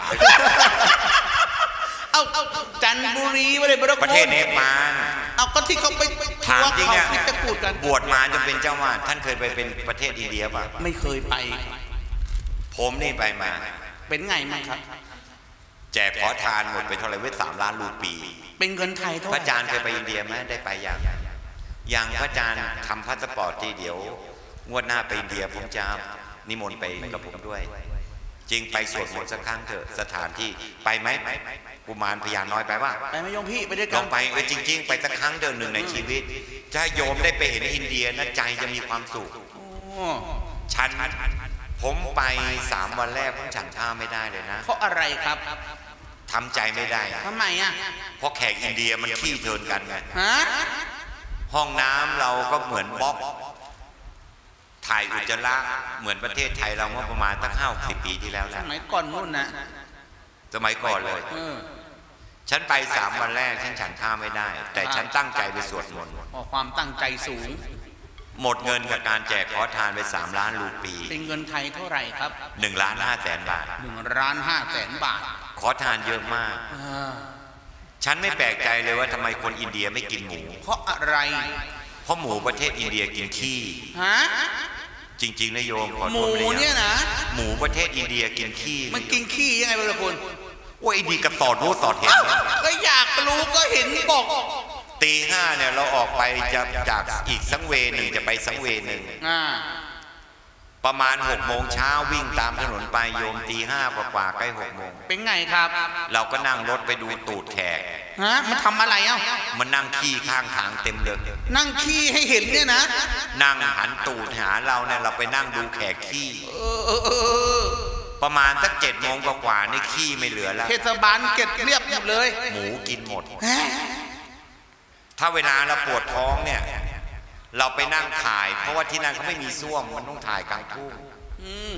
เอ้าจันทบุรีไม่ได้
ประเทศเนปาล
เอาก็ที่เขาไป
ถามจริงเนี่ยบวชมาจะเป็นเจ้าวาดท่านเคยไปเป็นประเทศอินเดียป่ะ
ไม่เคยไป
ผมนี่ไปมา
เป็นไงมั้งครับ
แจกขอทานหมดไปเท่าไหร่เว้ยสามล้านรูปี
เป็นเงินไทยเท่าไหร่
พระอาจารย์เคยไปอินเดียไหมได้ไปยังยังพระอาจารย์ทำพาสปอร์ตทีเดียวงวดหน้าไปอินเดียผมจะนิมนต์ไปกับผมด้วยจริงไปสวดมนต์สักครั้งเถอะสถานที่ไปไหมกุมารพญาน้อยไปว่า
ไปไหมโยมพี่ไปด้วยกัน
ลองไปเออจริงๆไปสักครั้งเดินหนึ่งในชีวิตถ้าโยมได้ไปเห็นอินเดียนะใจจะมีความสุขฉันผมไปสามวันแรกผมฉันข้าวไม่ได้เลยนะ
เพราะอะไรครับ
ทำใจไม่ได้
ทำไมอ่ะ
เพราะแขกอินเดียมันขี้เทินกันไงห้องน้ำเราก็เหมือนบล็อกถ่ายอุจจาระเหมือนประเทศไทยเราเมื่อประมาณตั้งห้าสิบปีที่แล้ว
สมัยก่อนนู่นนะ
สมัยก่อนเลยฉันไปสามวันแรกฉันฉันข้าวไม่ได้แต่ฉันตั้งใจไปสวดมนต์
ความตั้งใจสูง
หมดเงินกับการแจกขอทานไปสามล้านรูปี
เป็นเงินไทยเท่าไหร่ครับ
หนึ่งล้านห้าแสนบาท
หนึ่งล้านห้าแสนบาท
ขอทานเยอะมากฉันไม่แปลกใจเลยว่าทำไมคนอินเดียไม่กินหมู
เพราะอะไร
เพราะหมูประเทศอินเดียกินขี้
ฮะ
จริงๆนะโยม
หมูเนี่ยนะ
หมูประเทศอินเดียกินขี้
มันกินขี้ยังไงบางคน
ว่าไอ้ดีกระสอดรู้สอดเห็น
ก็อยากรู้ก็เห็นบอก
ตีห้าเนี่ยเราออกไปจะจากอีกสังเวหนึ่งจะไปสังเวหนึ่งประมาณหกโมงเช้าวิ่งตามถนนไปโยมตีห้ากว่าใกล้หกโมง
เป็นไงครับ
เราก็นั่งรถไปดูตูดแขก
ฮะมันทำอะไรอ่ะ
มันนั่งขี้ข้างทางเต็มเลย
นั่งขี้ให้เห็นเนี่ยนะ
นั่งหันตูดหาเราเนี่ยเราไปนั่งดูแขกขี้ประมาณสักเจ็ดโมงกว่าๆนี่ขี้ไม่เหลือแล้ว
เทศบาลเก็บเรียบเลย
หมูกินหมดถ้าเวลาเราปวดท้องเนี่ยเราไปนั่งถ่ายเพราะว่าที่นั่นเขาไม่มีส้วมมันต้องถ่ายกลางทุ่ง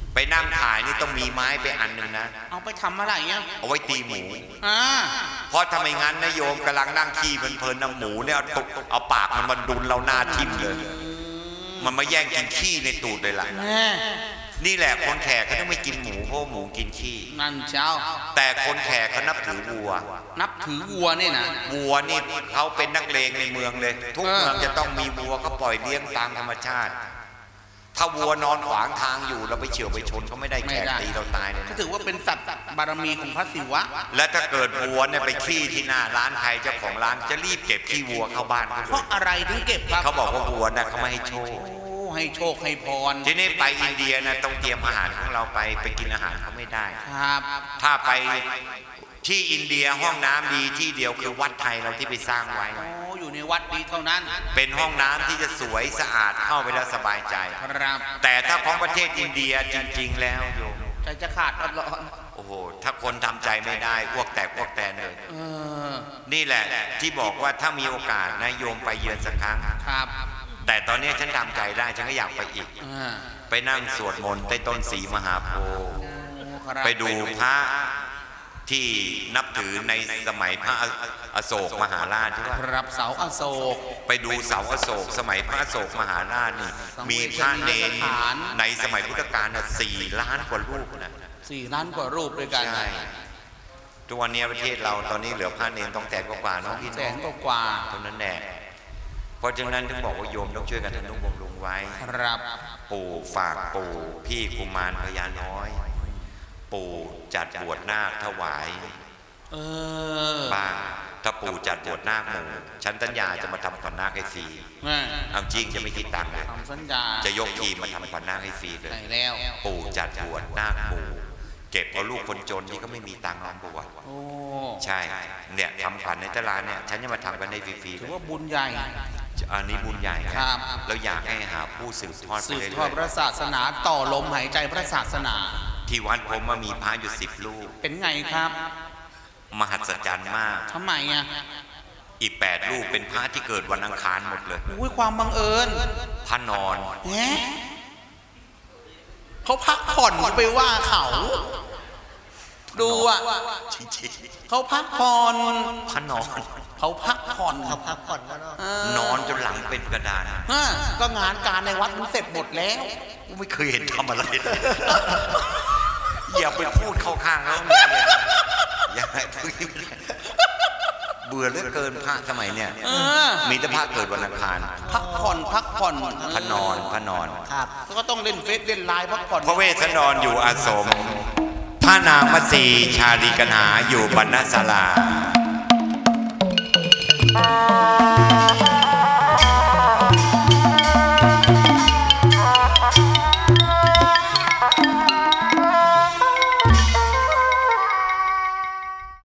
ไปนั่งขายนี่ต้องมีไม้ไปอันหนึ่งนะ
เอาไปทำอะไรเงี้ย
เอาไว้ตีหมู
อ่า
เพราะทำไมงั้นนะโยมกำลังนั่งขี้เพลินๆนะหมูเนี่ยเอาตกเอาปากมันมาดุนเราหน้าทิ่มเลยมันมาแย่งกินขี้ในตูดเลยล่ะนี่แหละคนแขกเขาต้องไม่กินหมูเพราะหมูกินขี้
นั่นเจ้า
แต่คนแขกเขานับถือวัว
นับถือวัวนี่นะ
วัวนี่เขาเป็นนักเลงในเมืองเลยทุกเมืองจะต้องมีวัวเขาปล่อยเลี้ยงตามธรรมชาติถ้าวัวนอนขวางทางอยู่เราไปเฉี่ยวไปชนเขาไม่ได้แขกตีเราตายเลย
ก็ถือว่าเป็นสัตว์บารมีของพระศิวะ
และถ้าเกิดวัวเนี่ยไปขี้ที่หน้าร้านใครเจ้าของร้านจะรีบเก็บขี้วัวเข้าบ้าน
เพราะอะไรถึงเก็บครับ
เขาบอกว่าวัวน่ะเขาไม่ให้โชค
ให้โชคให้พร
ทีนี้ไปอินเดียนะต้องเตรียมอาหารของเราไปไปกินอาหารเขาไม่ได้
ครับ
ถ้าไปที่อินเดียห้องน้ำดีที่เดียวคือวัดไทยเราที่ไปสร้างไว้
โอ้อยู่ในวัดดีเท่านั้น
เป็นห้องน้ำที่จะสวยสะอาดเข้าไปแล้วสบายใจ
ครับ
แต่ถ้าของประเทศอินเดียจริงๆแล้วโยม
ใจจะขาดร้อน
โอ้โหถ้าคนทำใจไม่ได้อ้วกแตกอ้วกแตนเลยนี่แหละที่บอกว่าถ้ามีโอกาสนะโยมไปเยือนสักครั้ง
ครับ
แต่ตอนนี้ฉันทำใจได้ฉันก็อยากไปอีกไปนั่งสวดมนต์ใต้ต้นศรีมหาโพธิ์ไปดูพระที่นับถือในสมัยพระอโศกมหาราชใช่ไหม
ครับเสาอโศก
ไปดูเสาอโศกสมัยพระอโศกมหาราชนี่มีพระเนรในสมัยพุทธกาลน่ะสี่ล้านกว่ารูปนะ
สี่ล้านกว่ารูปด้วยกัน
ใช่ทุกวันนี้ประเทศเราตอนนี้เหลือพระเนรต้องแสนกว่าๆน้องพี่น้อง
แสนกว่า
เท่านั้นแหละเพราะฉะนั้นถึงบอกว่าโยมต้องช่วยกันทนุบำรุงไว้
ครับ
ปู่ฝากปู่พี่กุมารพญาน้อยปู่จัดบวชนาคถวาย
เออ
บ้างถ้าปู่จัดบวชนาคหมู่ฉันสัญญาจะมาทำขวัญนาคให้ฟรีเอาจริงจะไม่คิดตังค์เลยจะยกทีมาทำขวัญนาคให้ฟรีเลยปู่จัดบวชนาคหมู่เก็บเอาลูกคนจนที่เขาไม่มีตังค์มาบวชใช่เนี่ยทำขวัญในตลาดเนี่ยฉันจะมาทำกันในฟรีๆ
ถือว่าบุญใหญ่
อันนี้บุญใหญ่ครับแล้วอยากให้หาผู้สืบทอด
สืบทอดพระศาสนาต่อลมหายใจพระศาสนา
ที่วัดผมมามีพระอยู่สิบลูก
เป็นไงครับ
มหัศจรรย์มาก
ทำไมอ่ะ
อีกแปดลูกเป็นพระที่เกิดวันอังคารหมดเลย
อุ้ยความบังเอิญ
พระนอน
แหมเขาพักผ่อนไปว่าเขาดูอ่ะเขาพักผ่อน
พระนอน
เขาพักผ่อน
เขาพักผ่อนแล้ว
นอนจนหลังเป็นกระดาน
ก็งานการในวัดมันเสร็จหมดแล้ว
กูไม่เคยเห็นทำอะไรเลยอย่าไปพูดเข้าข้างแล้วอย่าให้พูดเบื่อเหลือเกินพระสมัยเนี่ยมีแต่พระเกิดวันอังคาร
พักผ่อนพักผ่อน
พระนอนพระนอน
ครับก็ต้องเล่นเฟซเล่นไลน์พักผ่อน
พระเวสสันดรอยู่อาสมพระนางมัตสีชาลีกนาอยู่บรรณศาลา